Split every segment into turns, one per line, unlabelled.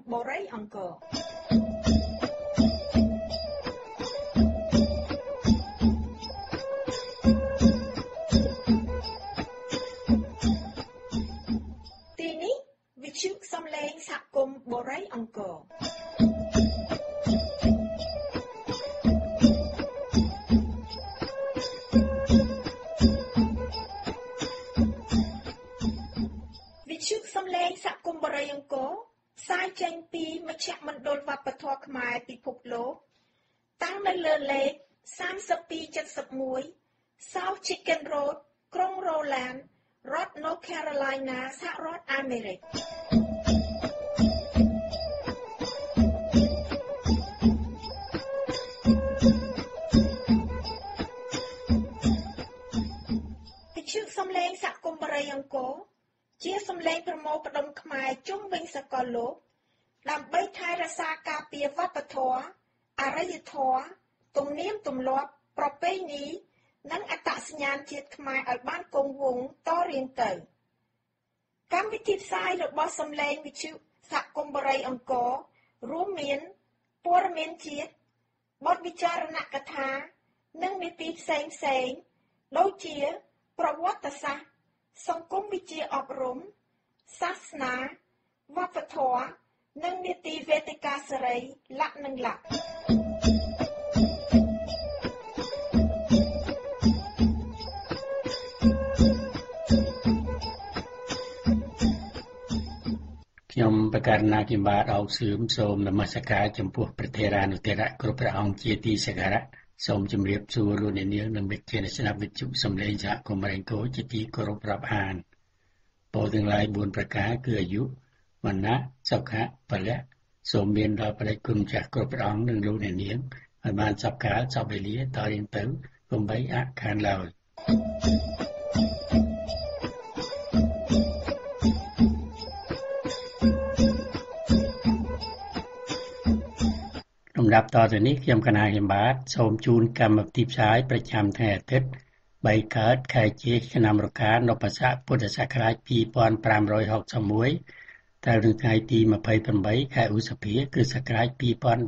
Borei Angkor ទីនេះវិទ្យុសំឡេងសហគមន៍ Borei Angkor វិទ្យុសំឡេងសហគមន៍ Borei Angkor ផ្សាយចេញពីមជ្ឈមណ្ឌលវប្បធម៌ខ្មែរពិភពលោកតាំងនៅលើលេខ3271 South Chicken Road ក្រុង Roland រដ្ឋ North Carolina សហរដ្ឋអាមេរិកវិទ្យុសំឡេងសហគមន៍ Borei Angkor ជាសំឡេងប្រមូលផ្ដុំខ្មែរជុំវិញសកលលោកដើម្បីថែរក្សាការពារវប្បធម៌អរិយធម៌ទំនៀមទម្លាប់ប្រពៃណីនិងអត្តសញ្ញាណជាតិខ្មែរឲ្យបានគង់វង្សតរៀងទៅកម្មវិធីផ្សាយរបស់សំឡេងវិទ្យុសហគមន៍ Borei Angkor រួមមានព័ត៌មានជាតិបទវិចារណកថានិងនីតិផ្សេងៗដូចជាប្រវត្តិសាស្ត្រសង្គមវិទ្យាអប់រំសាសនាវប្បធម៌និងនីតិវេទិកាសេរីលក្ខនឹងលក្ខ
ខ្ញុំប្រកាសណាគិបាទអោកសឿមសូមនមស្ការចំពោះព្រះថេរានុថេរៈគ្រប់ព្រះអង្គជាទីសក្ការៈសូមជម្រាបសួរលោកអ្នកនាងនិងមិត្តជាអ្នកស្ដាប់វិទ្យុសំឡេងសហគមន៍ Borei Angkor ជាទីគោរពរាប់អានពោលទាំងឡាយ4ប្រការគឺអាយុវណ្ណៈសុខៈពលៈសូមមានដល់ព្រះគុណចាស់គ្រប់ព្រះអង្គនិងលោកអ្នកនាងឲ្យបានសពកាលសពវេលាតរៀងទៅកុំបីអខានឡើយលំដាប់តទៅនេះខ្ញុំកណាហិមបាទសូមជូនកម្មវិធីផ្សាយប្រចាំថ្ងៃអាទិត្យ3កើតខែចេសឆ្នាំរកានពស័កពុទ្ធសករាជ2561ត្រូវនៅថ្ងៃទី28ខែឧសភាគ្រិស្តសករាជ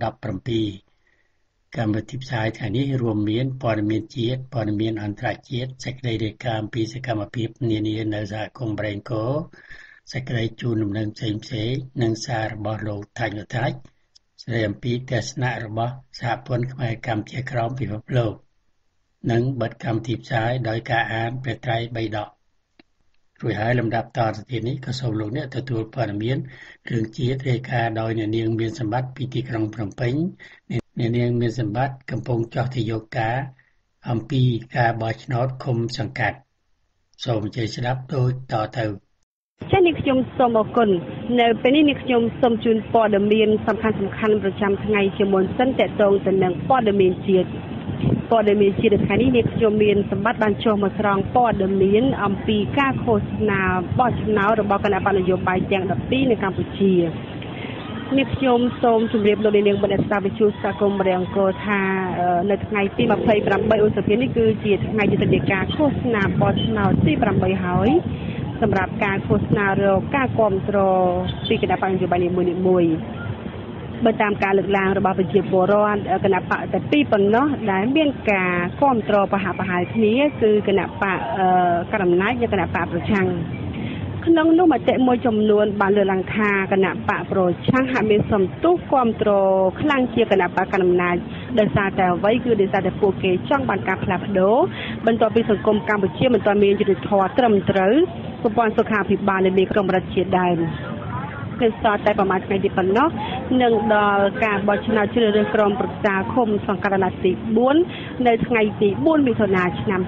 2017កម្មវិធីផ្សាយថ្ងៃនេះរួមមានព័ត៌មានជាតិព័ត៌មានអន្តរជាតិសេចក្តីរាយការណ៍អំពីសកម្មភាពនានានៅសហគមន៍ Borei Angkor សេចក្តីជូនដំណឹងផ្សេងៗនិងសាររបស់លោកថាច់លោកថាច់ស្ដីអំពីទស្សនៈរបស់សហព័ន្ធខ្មែរកម្ពុជាក្រោមពិភពលោកនិងបិទកម្មវិធីផ្សាយដោយការអានព្រះត្រៃបិដករួចហើយលំដាប់តទៅទៀតនេះក៏សូមលោកអ្នកទទួលព័ត៌មានរឿងជាតិរាយការណ៍ដោយអ្នកនាងមានសម្បត្តិពីទីក្រុងភ្នំពេញអ្នកនាងមានសម្បត្តិកំពុងចោះទៅយកការអំពីការបោះឆ្នោតឃុំសង្កាត់សូមអញ្ជើញស្ដាប់ដូចតទៅ
ចា៎នេះខ្ញុំសូមអរគុណនៅពេលនេះខ្ញុំសូមជូនព័ត៌មានសំខាន់ប្រចាំថ្ងៃជាមុនសិនតកតងទៅនឹងព័ត៌មានជាតិថ្ងៃនេះខ្ញុំមានសម្បត្តិបានចុះមកស្រង់ព័ត៌មានអំពីការឃោសនាបោះឆ្នោតរបស់គណៈបកនយោបាយទាំង12នៅកម្ពុជានេះខ្ញុំសូមជម្រាបលោកនាងបណ្ឌិតស្ដាប់វិទ្យុសហគមន៍ Borei Angkor ថានៅថ្ងៃទី28ឧសភានេះគឺជាថ្ងៃយុទ្ធនាការឃោសនាបោះឆ្នោតទី8ហើយសម្រាប់ការឃោសនារកការគាំទ្រពីគណៈបកនយោបាយនីមួយៗបើតាមការលើកឡើងរបស់ប្រជាពលរដ្ឋគណៈបកតែពីរប៉ុណ្ណោះដែលមានការគាំទ្រប្រហាក់ប្រហែលគ្នាគឺគណៈបកកណ្ដាលអំណាចនិងគណៈបកប្រឆាំងក្នុងនោះមតិមួយចំនួនបានលើកឡើងថាគណៈបកប្រឆាំងហាក់មានសំទុះគាំទ្រខ្លាំងជាគណៈបកកណ្ដាលអំណាចដោយសារតែអ្វីគឺដោយសារតែពួកគេចង់បានការផ្លាស់ប្ដូរបន្ទាប់ពីសង្គមកម្ពុជាមិនទាន់មានយុត្តិធម៌ត្រឹមត្រូវប្រព័ន្ធសុខាភិបាលនៅមានកម្រិតជាដើមគឺស្ទើរតែប្រមាណថ្ងៃទីប៉ុណ្ណោះនឹងដល់ការបោះឆ្នោតជ្រើសរើសក្រុមប្រឹក្សាឃុំសង្កាត់អាណត្តិទី4នៅថ្ងៃទី4មិថុនាឆ្នាំ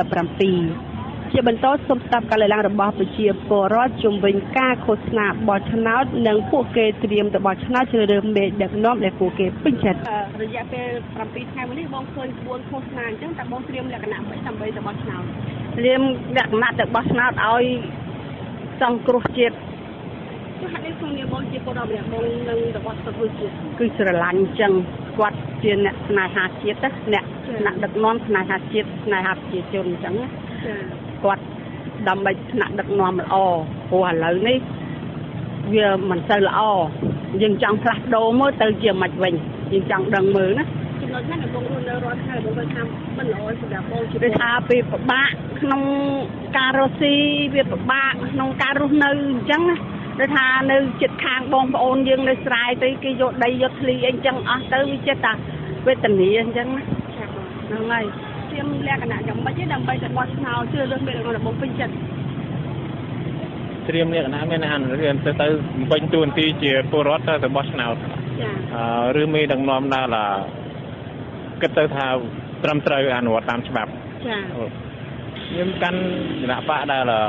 2017ជាបន្តសូមស្ដាប់ការលើកឡើងរបស់ប្រជាពលរដ្ឋជុំវិញការឃោសនាបោះឆ្នោតនិងពួកគេត្រៀមទៅបោះឆ្នោតជ្រើសរើសមេដឹកនាំដែលពួកគេពេញចិត្តរយៈពេល7ថ្ងៃមុននេះបងឃើញក្បួនឃោសនាអញ្ចឹងតើបងត្រៀមលក្ខណៈដើម្បីទៅបោះឆ្នោតត្រៀមលក្ខណៈទៅបោះឆ្នោតឲ្យសង្គ្រោះជាតិគឺហាក់ដូចក្នុងនាមបងជាពលរដ្ឋម្នាក់បងនឹងរបស់សង្គ្រោះជាតិគឺស្រឡាញ់អញ្ចឹងគាត់ជាអ្នកស្នេហាជាតិអ្នកដឹកនាំស្នេហាជាតិស្នេហាប្រជាជនអញ្ចឹងគាត់ដើម្បីថ្នាក់ដឹកនាំល្អព្រោះឥឡូវនេះវាមិនសូវល្អអយើងចង់ផ្លាស់ប្ដូរមកទៅជាមិនវិញយើងចង់ដឹងមើលណាចំណុចណាបងនៅរត់ហើយបងទៅថាមិនល្អសម្រាប់បងគឺថាពេលពិបាកក្នុងការរស់ស៊ីវាពិបាកក្នុងការរស់នៅអញ្ចឹងណាដូចថានៅចិត្តខាងបងប្អូនយើងនៅស្រែទៅគេយកដីយកធ្លីអីអញ្ចឹងអស់ទៅវាចិត្តតែវេទនាអញ្ចឹងណាហ្នឹងហើយព្រៀមលក្ខណៈយ៉ាងម៉េចដើម្បីទៅបោះឆ្នោតជឿលើមេដឹកនាំរបស់ពេញចិត្ត
ត្រៀមលក្ខណៈមានអានរៀនទៅពេញទួនាទីជាពលរដ្ឋទៅបោះឆ្នោតឬមេដឹកនាំដល់គិតទៅថាត្រឹមត្រូវអនុវត្តតាមច្បាប់ចាខ្ញុំកាន់គណៈបក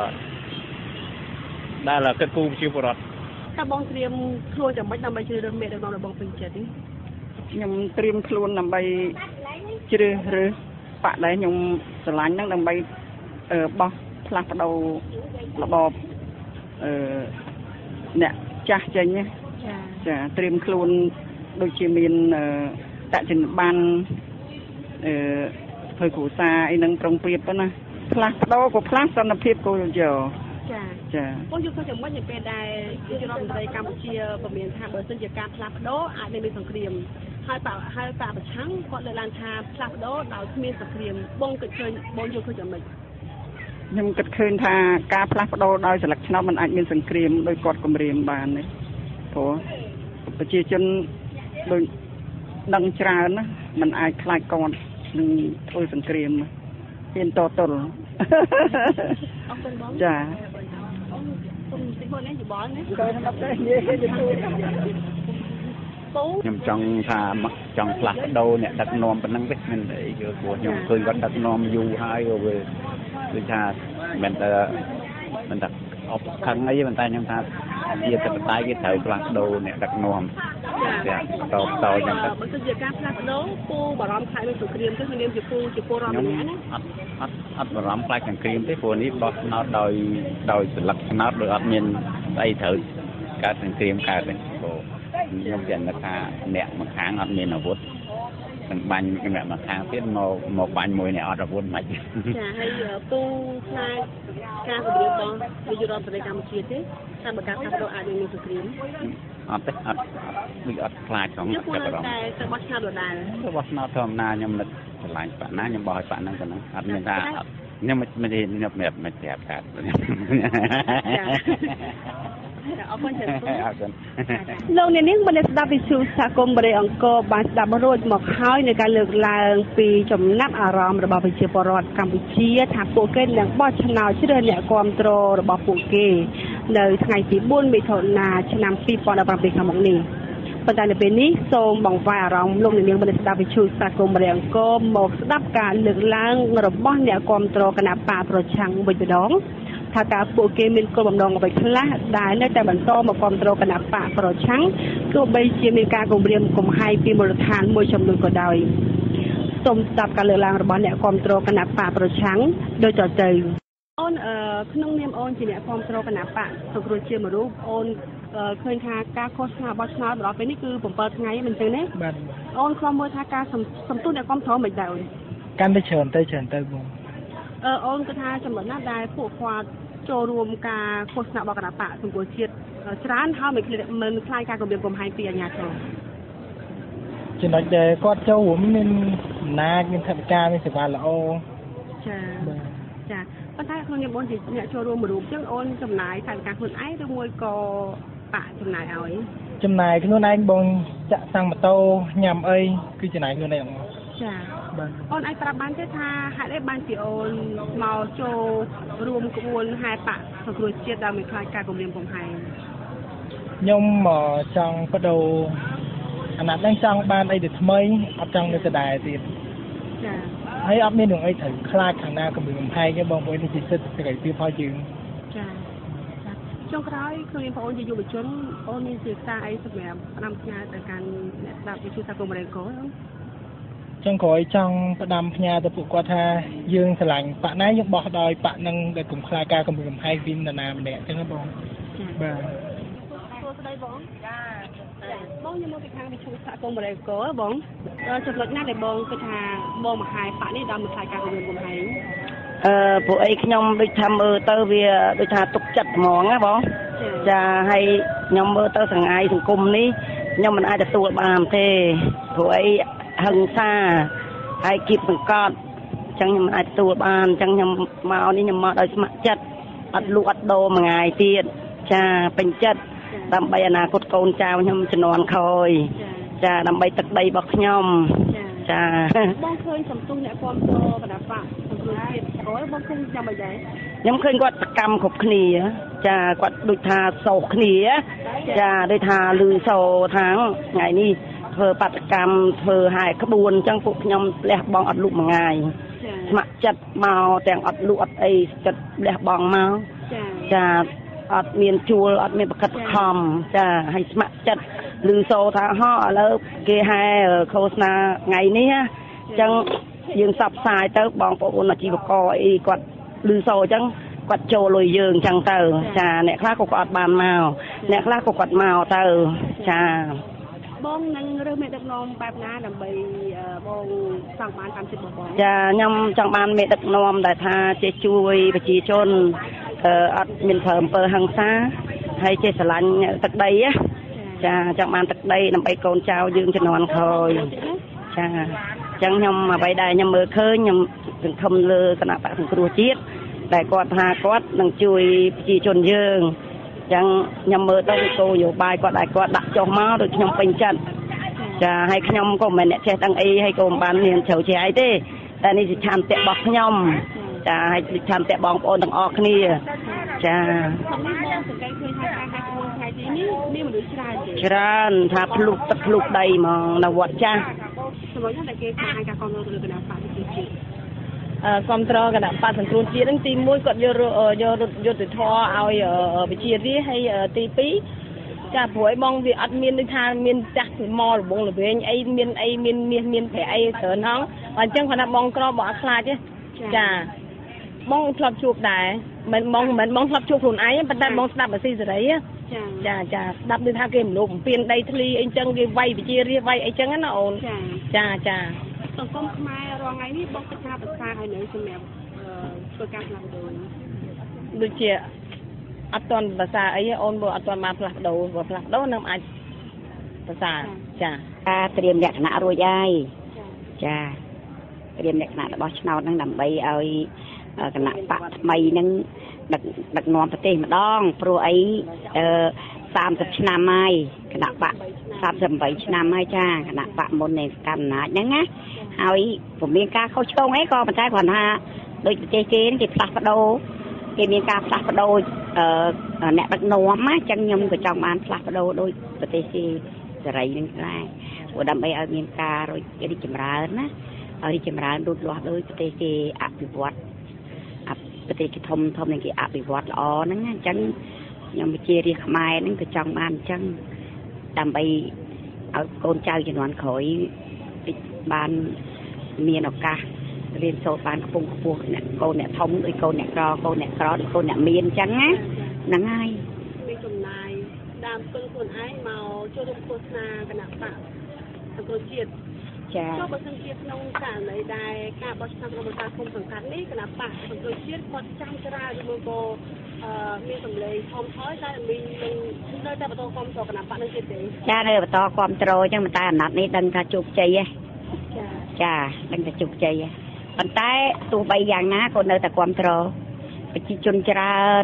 ដែលគិតគូរជាពលរដ្ឋ
តើបងត្រៀមខ្លួនយ៉ាងម៉េចដើម្បីជ្រើសរើសមេដឹកនាំរបស់ពេញចិត្តនេះ
ខ្ញុំត្រៀមខ្លួនដើម្បីជ្រើសរើសបកដែលខ្ញុំស្រឡាញ់ហ្នឹងដើម្បីបោះផ្លាស់ប្ដូររបបអ្នកចាស់ចេញចាត្រៀមខ្លួនដូចជាមានតចិនបានធ្វើគ្រូសាអីហ្នឹងប្រុងប្រៀបទៅណាផ្លាស់ប្ដូរក៏ផ្លាស់សន្តិភាពក៏យកចា
បងយល់ឃើញយ៉ាងម៉េចនៅពេលដែលជារដ្ឋមន្ត្រីកម្ពុជាប្រមានថាបើសិនជាការផ្លាស់ប្ដូរអាចនឹងមានសង្គ្រាមហើយបកប្រឆាំងគាត់លើកឡើងថាផ្លាស់ប្ដូរដោយគ្មានសង្គ្រាមបងគិតឃើញបងយល់ឃើញយ៉ាងម៉េច
ខ្ញុំគិតឃើញថាការផ្លាស់ប្ដូរដោយស្លឹកឆ្នោតมันអាចមានសង្គ្រាមដោយគាត់គម្រាមបានទេព្រោះប្រជាជនដូចដឹងច្រើនណាมันអាចខ្លាចគាត់នឹងធ្វើសង្គ្រាមហ៊ានតទល់
អរគុណបង
ចា
សូមទីបងនេះយោបល់ណា
ក៏សម្រាប់តែនិយាយទៅ
ខ្ញុំចង់ថាចង់ផ្លាស់ប្ដូរអ្នកដឹកនាំប៉ុណ្ណឹងទេមិនអីគឺព្រោះខ្ញុំឃើញគាត់ដឹកនាំយូរហើយវាដូចថាមិនតែអបខឹងអីប៉ុន្តែខ្ញុំថាជាតបតៃគេត្រូវផ្លាស់ប្ដូរអ្នកដឹកនាំចាតបតយ៉ាងទៅ
បើសិនជាការផ្លាស់ប្ដូរគូបារម្ភខ្លាចនឹងសង្គ្រាមទៅមានជាពលរដ្ឋម្នាក់ណា
អត់បារម្ភខ្លាចសង្គ្រាមទេព្រោះនេះបោះឆ្នោតដោយស្លឹកឆ្នោតដោយអត់មានស្អីត្រូវកើតសង្គ្រាមកើតទេព្រោះខ្ញុំគិតថាអ្នកម្ខាងអត់មានអាវុធទាំងបាញ់អ្នកម្ខាងទៀតមកបាញ់មួយអ្នកអត់អាវុធមិន
ចាហើយពូខ្លាចការគម្រាមរបស់នាយករដ្ឋមន្ត្រីកម្ពុជាទេតែបើការផ្លាស់ប្ដូរអាចនឹងមានសង្គ្រាម
អត់ទេអត់ខ្លាចផង
អត់បារម្ភតែទៅបោះឆ្នោតដដែល
ទៅបោះឆ្នោតធម្មតាខ្ញុំនឹកឆ្លាញ់បាក់ណាខ្ញុំបោះឲ្យបាក់ហ្នឹងប៉ុណ្ណឹងអត់មានថាខ្ញុំមិនប្រាប់កាត់
អរគុណច្រើនលោកអ្នកនាងបានស្ដាប់វិទ្យុសហគមន៍បរិយអង្គរបានស្ដាប់រួចមកហើយនៃការលើកឡើងពីចំណាប់អារម្មណ៍របស់ប្រជាពលរដ្ឋកម្ពុជាថាពួកគេនឹងបោះឆ្នោតជ្រើសអ្នកគាំទ្ររបស់ពួកគេនៅថ្ងៃទី4មិថុនាឆ្នាំ2017ខាងមុខនេះប៉ុន្តែនៅពេលនេះសូមបង្វែរអារម្មណ៍លោកអ្នកនាងបានស្ដាប់វិទ្យុសហគមន៍បរិយអង្គរមកស្ដាប់ការលើកឡើងរបស់អ្នកគាំទ្រគណៈបកប្រឆាំងវិញម្ដងថាតើពួកគេមានគោលបំណងអ្វីខ្លះដែលនៅតែបន្តមកគាំទ្រគណៈបកប្រឆាំងទោះបីជាមានការគំរាមកំហែងពីមូលដ្ឋានមួយចំនួនក៏ដោយសូមស្ដាប់ការលើកឡើងរបស់អ្នកគាំទ្រគណៈបកប្រឆាំងដូចតទៅអូនក្នុងនាមអូនជាអ្នកគាំទ្រគណៈបកសង្គ្រោះជាតិមនុស្សអូនឃើញថាការឃោសនាបោះឆ្នោតដល់ពេលនេះគឺ7ថ្ងៃមិនចឹងទេ
បាទ
អូនខ្លាចមើលថាការសំទុះអ្នកគាំទ្រមិនដែរអូន
កាន់តែច្រើនទៅបង
អូនគិតថាចំណុចណាដែលពួកគាត់ចូលរួមការឃោសនារបស់គណៈបកសង្គ្រោះជាតិច្រើនហើយមិនខ្លាចការគំរាមកំហែងពីអាជ្ញាធរ
ចំណុចដែលគាត់ចូលរួមមានអំណាចមានថវិកាមានសេវាល្អ
ចាប៉ុន្តែក្នុងនាមអូនជាអ្នកចូលរួមមួយរូបចឹងអូនចំណាយថវិកាខ្លួនឯងឬមួយក៏បាក់ចំណាយឲ្យ
ចំណាយខ្លួនឯងបងចាក់តាំងម៉ូតូញ៉ាំអីគឺចំណាយខ្លួនឯង
ចាអូនអាចប្រាប់បានទេថាហេតុអីបានជាអូនមកចូលរួមក្បួនហែបកសង្គ្រោះជាតិដើម្បីខ្លាចការគំរាមកំហែង
ខ្ញុំចង់បដូរអាណត្តិហ្នឹងចង់បានអីទៅថ្មីអត់ចង់នៅដដែលទៀត
ចា
ហើយអត់មានរឿងអីត្រូវខ្លាចខាងណាគំរាមកំហែងទេបងប្អូននេះជាសិទ្ធិសេរីភាពរបស់យើង
ចាចុងក្រោយគឺបងប្អូនជាយុវជនអូនមានសិក្សាអីសម្រាប់ផ្ដាំផ្ញើទៅកាន់អ្នកស្ដាប់វិទ្យុសហគមន៍បរិយាកាស
ចុងក្រោយចង់ផ្ដាំផ្ញើទៅពួកគាត់ថាយើងស្រឡាញ់បកណាយើងបោះដោយបកនឹងដែលកុំខ្លាចការគំរាមកំហែងពីនរណាម្នាក់អញ្ចឹងបងបាទ
សួស្ដីបងចាបងខ្ញុំមកពីខាងវិទ្យុសហគមន៍បរិយាកាសបងចំណុចណាដែលបងគិតថាបងមកហាយបកនេះដល់មកខ្លាចការគំរាមកំហែង
ពួកអីខ្ញុំដូចថាមើលទៅវាដូចថាទុកចិត្តហ្មងណាបង
ចាហើយខ្ញុំមើលទៅថ្ងៃសង្គមនេះខ្ញុំមិនអាចទទួលបានទេព្រោះអីហឹង្សាហើយគៀបសង្កត់អញ្ចឹងខ្ញុំមិនអាចទទួលបានអញ្ចឹងខ្ញុំមកនេះខ្ញុំមកដោយស្ម័គ្រចិត្តអត់លក់អត់ដូរមួយថ្ងៃទៀតចាពេញចិត្តដើម្បីអនាគតកូនចៅខ្ញុំជំនាន់ក្រោយចាដើម្បីទឹកដីរបស់ខ្ញុំចាបងឃើញសំទុះអ្នកគាំទ្របណ្ដាបកសង្គមជាតិអូយបងឃើញចាំអីដែរខ្ញុំឃើញគាត់សកម្មគ្រប់គ្នាចាគាត់ដូចថាសោកគ្នាចាដូចថាលឺសោថាថ្ងៃនេះធ្វើបាតកម្មធ្វើហែក្បួនអញ្ចឹងពួកខ្ញុំលះបង់អត់លុបមួយថ្ងៃស្ម័គ្រចិត្តមកទាំងអត់លុបអត់អីចិត្តលះបង់មកចាអត់មានជួលអត់មានប្រកិតខំចាឲ្យស្ម័គ្រចិត្តឮសូរថាហោះឥឡូវគេហែឃោសនាថ្ងៃនេះអញ្ចឹងយើងសັບផ្សាយទៅបងប្អូនអាជីវករអីគាត់ឮសូរអញ្ចឹងគាត់ចូលលុយយើងអញ្ចឹងទៅចាអ្នកខ្លះក៏គាត់អត់បានមកអ្នកខ្លះក៏គាត់មកទៅចាបងនឹងរើសមេដឹកនាំបែបណាដើម្បីបងចង់បានតាមចិត្តរបស់បងចាខ្ញុំចង់បានមេដឹកនាំដែលថាចេះជួយប្រជាជនអត់មានប្រើអំពើហិង្សាហើយចេះស្រឡាញ់ទឹកដីចាចង់បានទឹកដីដើម្បីកូនចៅយើងជំនាន់ក្រោយចាអញ្ចឹងខ្ញុំអ្វីដែលខ្ញុំមើលឃើញខ្ញុំសង្ឃឹមលើគណៈបកសង្គ្រោះជាតិដែលគាត់ថាគាត់នឹងជួយប្រជាជនយើងអញ្ចឹងខ្ញុំមើលទៅគោលនយោបាយគាត់ដែលគាត់ដាក់ចុះមកដូចខ្ញុំពេញចិត្តចាហើយខ្ញុំក៏មិនអ្នកចេះដឹងអីហើយក៏មិនបានមានជ្រៅជ្រែកទេតែនេះជាឆន្ទៈរបស់ខ្ញុំចាហើយឆន្ទៈបងប្អូនទាំងអស់គ្នាចាបងសង្កេតឃើញថាការហាក់ក្បួនថ្ងៃទីនេះមានមនុស្សច្រើនថាភ្លុកទឹកភ្លុកដីហ្មងនៅវត្តចាស់សម្រាប់តែគេបង្ហាញការគ្រប់គ្រងទៅលើគណៈបកប្រជាជាតិគ្រប់គ្រងគណៈបកសង្គ្រោះជាតិហ្នឹងទី1គាត់យកយុទ្ធធរឲ្យវិជារាហើយទី2ចាព្រោះអីបងវាអត់មានដូចថាមានចាស់មករបងល្វែងអីមានអីមានប្រែអីច្រើនហងអញ្ចឹងគាត់ថាបងក្របងអត់ខ្លាចទេចាបងធ្លាប់ជួបដែរមិនបងធ្លាប់ជួបខ្លួនឯងប៉ុន្តែបងស្ដាប់អាស៊ីសេរីចាស្ដាប់ដូចថាគេមនុស្សបំពេញដីធ្លីអីចឹងគេវាយវិជារាវាយអីចឹងណាអូនចាសង្គមខ្មែររាល់ថ្ងៃនេះបងគិតថាប្រសើរហើយនៅសម្រាប់ធ្វើការផ្លាស់ប្ដូរដូចជាអត់ទាន់ប្រសើរអីអូនបើអត់ទាន់បានផ្លាស់ប្ដូរនឹងអាចប្រសើរចាការត្រៀមលក្ខណៈរួចហើយចាត្រៀមលក្ខណៈរបស់ឆ្នោតហ្នឹងដើម្បីឲ្យគណៈបកថ្មីហ្នឹងដឹកនាំប្រទេសម្ដងព្រោះអី30ឆ្នាំហើយគណៈបក38ឆ្នាំហើយចាគណៈបកមុននៃកម្មអំណាចហ្នឹងណាហើយពុំមានការខុសឆ្គងអីក៏ប៉ុន្តែគ្រាន់ថាដូចប្រទេសគេផ្លាស់ប្ដូរគេមានការផ្លាស់ប្ដូរអ្នកដឹកនាំណាអញ្ចឹងខ្ញុំក៏ចង់បានផ្លាស់ប្ដូរដោយប្រទេសគេសេរីនឹងដែរព្រោះដើម្បីឲ្យមានការរីកចម្រើនណាឲ្យរីកចម្រើនលូតលាស់ដោយប្រទេសគេអភិវឌ្ឍប្រទេសគេធំនឹងគេអភិវឌ្ឍល្អហ្នឹងអញ្ចឹងខ្ញុំជារាជខ្មែរហ្នឹងក៏ចង់បានអញ្ចឹងដើម្បីឲ្យកូនចៅជំនាន់ក្រោយបានមានឱកាសរៀនសូត្របានខ្ពង់ខ្ពស់អ្នកកូនអ្នកធំដោយកូនអ្នកក្រកូនអ្នកមានអញ្ចឹងណាហ្នឹងហើយមានចំណាយដើមទុនខ្លួនឯងមកចូលរួមឃោសនាគណៈបកសង្គ្រោះជាតិចាចូលបើសិនជាក្នុងករណីដែលការបោះឆ្នោតរបស់ការគុំសង្កាត់នេះគណៈបកសង្គ្រោះជាតិគាត់ចាំច្រើនឬមួយក៏មានសម្លេងធំថយតែមាននៅតែបន្តគាំទ្រគណៈបកនឹងទៀតទេចានៅបន្តគាំទ្រអញ្ចឹងតែអាណត្តិនេះដឹងថាជោគជ័យហ៎ចាដឹងថាជោគជ័យហ៎ប៉ុន្តែទោះបីយ៉ាងណាក៏នៅតែគាំទ្រប្រជាជនច្រើន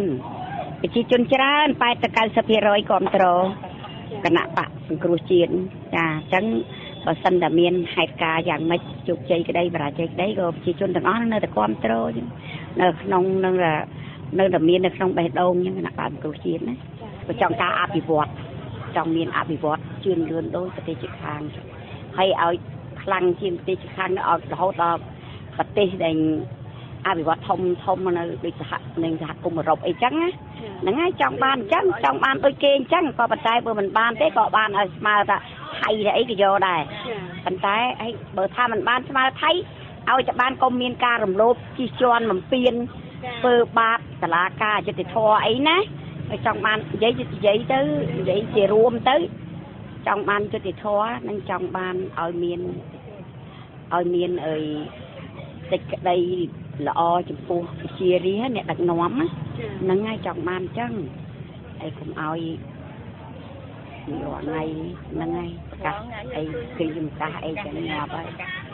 80-90% គាំទ្រគណៈបកសង្គ្រោះជាតិចាអញ្ចឹងបើសិនតែមានហេតុការណ៍យ៉ាងម៉េចជោគជ័យក្តីបរាជ័យក្តីក៏ប្រជាជនទាំងអស់នៅតែគាំទ្រនៅក្នុងនឹងនៅតែមាននៅក្នុងបេះដូងហ្នឹងគណៈបកសង្គ្រោះជាតិណាក៏ចង់ការអភិវឌ្ឍចង់មានអភិវឌ្ឍជឿនលឿនដោយប្រទេសជិតខាងហើយឲ្យខ្លាំងជាងប្រទេសជិតខាងឲ្យរហូតដល់ប្រទេសដែលអភិវឌ្ឍធំនៅដូចសហគមន៍អឺរ៉ុបអីចឹងណាហ្នឹងហើយចង់បានអញ្ចឹងចង់បានដូចគេអញ្ចឹងក៏ប៉ុន្តែបើមិនបានទេក៏បានឲ្យស្មើថាថៃអីក៏យកដែរប៉ុន្តែបើថាមិនបានស្មើថៃឲ្យតែបានកុំមានការរំលោភជិះជាន់បំពេញធ្វើបាបតឡាការយុត្តិធម៌អីណាហើយចង់បាននិយាយទៅនិយាយជារួមទៅចង់បានយុត្តិធម៌និងចង់បានឲ្យមានអីសេចក្តីល្អចំពោះវិជារាអ្នកដឹកនាំហ្នឹងហើយចង់បានអញ្ចឹង ai cũng oi nhỏ ngày nâng ngày cả ai khi dùng cả ai chẳng nhỏ vậy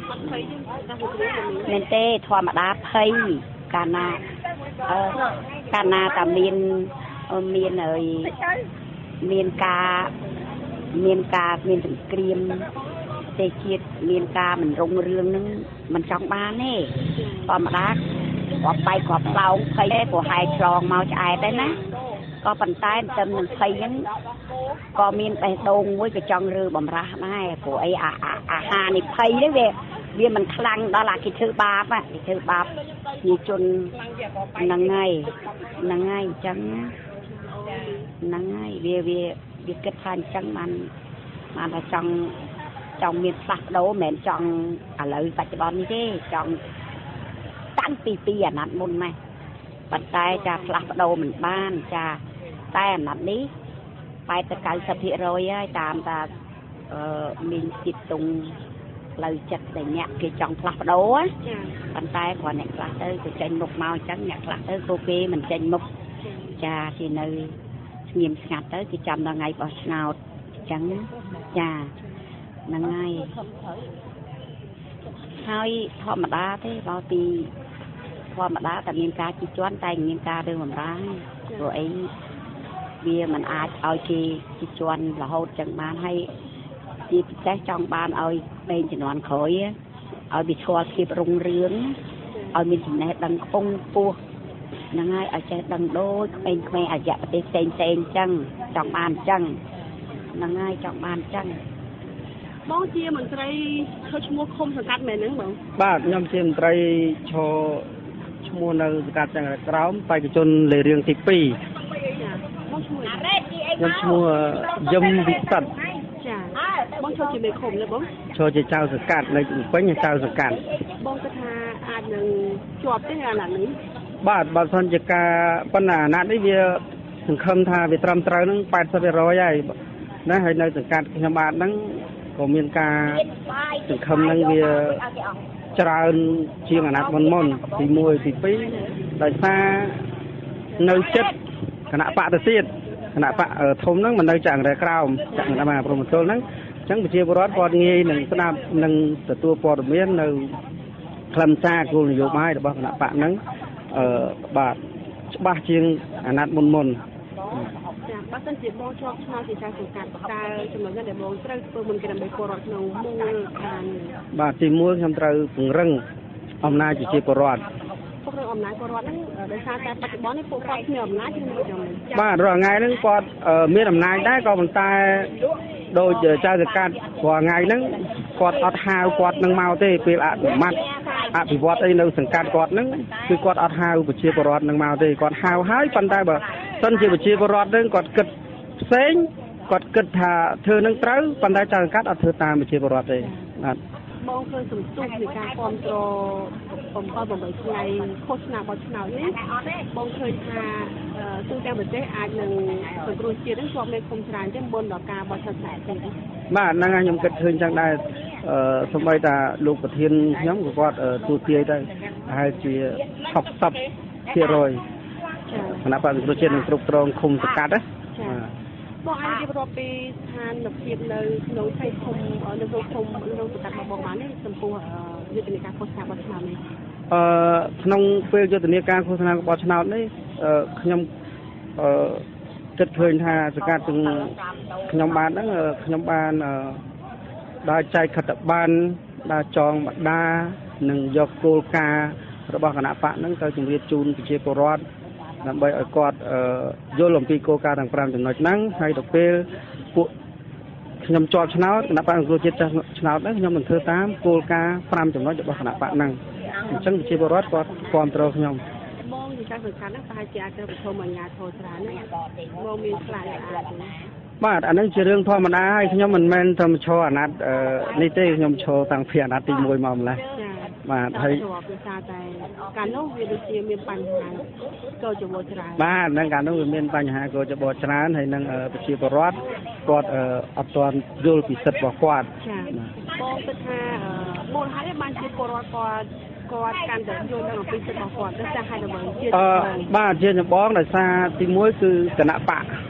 nên tê thoa mà đá thấy cana cả miền ơi miền từng kìm tê chiết miền ca mình rung rương nưng mình trong ba nè thoa mà đá có bay có bao thấy của hai tròn màu chạy đấy nè có bàn tay tâm mình thấy những có miền tây đông với cái trong rư bầm ra này của ấy hà này thấy đấy về vì mình khăng đó là cái thứ ba mà cái thứ ba như chun nắng ngày trắng nắng ngày vì kết thành trắng mà là trong miền Bắc đâu mẹ trong lợi bạch bòn như thế trongตั้งปีอันนั้นมุนไหมปัจจัยจะพลัดโดเหมือนบ้านจะแต่อันนั้นนี้ไปตะการสถิโรยตามตามีจิตตรงเลยจัดแต่เนี่ยคือจองพลัดโดปัจจัยก่อนเนี่ยพลัดคือใจมุกเมาจังเนี่ยพลัดโคเกมันใจมุกจะที่ในเงียบสงัดคือจำได้ไงบ่เงาจังจะนั่งไงhai thọ mà đá thế bao tì thọ mà đáแต่มีการจีจวนแต่มีการเรื่องมันร้ายrồi ấy bia mình aiเอาจีจวนlà hốt chẳng ban hayจีแจ๊trong banเอาเป็นchỉ nón khởiเอาbị chua kịp rung rướngเอามีchỉ nét đằng phong pua năng ai ở trái đằng đôi bên Khmer ở dạ bên sen chăng trong ban chăng năng ai trong ban chăngบางทีมันใจเขาชั่วโมงคมสังกัดแม่นึงบ้างบ้านยามเชียนใจโชชั่วโมงนึงสังกัดจังกร้าวไปจนเลยเรียงที่ปียามชั่วโมงวิสัตบางโชว์จีเมคมเลยบ้างโชว์จีเจ้าสังกัดในเป็นเจ้าสังกัดบางกระทาอาจหนึ่งจวบที่งานนั้นบ้านบางคนจะการปัญหานั้นได้เยอะถึงคำทาไปตรำตรานั่งไปสักร้อยใหญ่นะให้ในสังกัดขบานนั่งก็มีการถึงคำนั่งเวียจราเชียงอนัดมันตีมวยตีปีได้ซาเนื้อเจ็ดขณะปะตะเสียดขณะปะทมนั่งมันได้จังได้กล้าวจังได้มาโปรโมชั่นนั่งจังไปเชียร์บอลปอดงี้หนึ่งสนามหนึ่งตัวปอดเมียนหนึ่งคลำซากูอยู่ไม้แต่ว่าขณะปะนั่งบาดบ้าเชียงอนัดมันบ้านจีบองชอบชาวสีชาสุกัดการจำนวนเงินเดือนบองเตอร์เปิดมันกระดมไปโครดหนูมูการบ้านจีมูทำเตอร์ผงรังอำนาจจีโครดพวกเราอำนาจโครดนั่งโดยการปัจจุบันนี้พวกเราเหนี่ยวอำนาจที่มีอยู่บ้านเราไงนั่งกอดมีอำนาจได้ก็มันตายโดยเจ้าจักรกว่าไงนั่งกอดอัดหาวกอดนั่งเมาเตะเปล่ามัดอภิวัตไอ้เราสังกัดกอดนั่งคือกอดอัดหาวไปเชียร์โครดนั่งเมาเตะกอดหาวหายปันได้บ่ต้นเชียร์ไปเชียร์โครดนั่งกอดกึดเซ็งกดกึดหาเธอนั่งเต้าปันได้จังกัดเอาเธอตามไปเชียร์บอลเลยนั่นมองเคยสมสุขในการความโตผมก็บอกไปไงโฆษณาบอลชนาเนี่ยมองเคยพาตู้แดงแบบนี้อาจหนึ่งส่วนกรุงเชียร์ทั้งสองในคมสารจังบนดอกกาบอลชนะจริงบ้านนั่งยมกระเทือนจังได้สมัยแต่ลูกประเทียนย้ำกับว่าตัวเตี้ยได้ให้เชียร์ขับซับเชียร์รอยขณะปัจจุบันเชียร์หนึ่งกรุบตรงคุมสกัดนะบอกอันที่เราไปทานหนักเพียบเลยน้องใช้คมน้องสกัดมาบอกมาเนี่ยสมบูรณ์ยุติการโฆษณาบอลชนาเนี่ยน้องเพื่อยุติการโฆษณาบอลชนาเนี่ยขยมจัดเคยทาสกัดถึงขยมบานนั่งขยมบานได้ใจขัดบานได้จองบัดดาหนึ่งยกโกลการะบอบคณะปะนั่งเคยจุ่มเรียจูนเชียร์โปรดนั่นใบกอดโยลมปีโกการทางปรามจังหวัดนั่งให้ดอกเปลปุขยมจอดชนะคณะปะโกจิตชนะนั่งขยมหนึ่งเธอตามโกการปรามจังหวัดจะบอกคณะปะนั่งจังเชียร์โปรดกอดความตรขยมมองที่การฝึกการนักปราชญ์จะโทรมายาโทรสารนั่นมองมีหลายบ้านอันนั้นจะเรื่องพ่อมันได้ขยมมันแม่นทำโชว์อนัดนี่เต้ขยมโชว์ต่างเพียนัดตีมวยมาเลยมาไทยการน้องเวียดเซียมีปัญหาก็จะบวชราบ้านนั่งการน้องเวียนปัญหาก็จะบวชราให้นั่งไปชีพรอดกอดอัตวนยูลปิศบอกกวาดมองไปทางโบราณให้บ้านชีพรอดกอดการเดินโยนนั่งปิศบอกกวาดก็จะให้ดำเนินบ้านเชียร์จะบ้องแต่ซาติมวยคือคณะปะ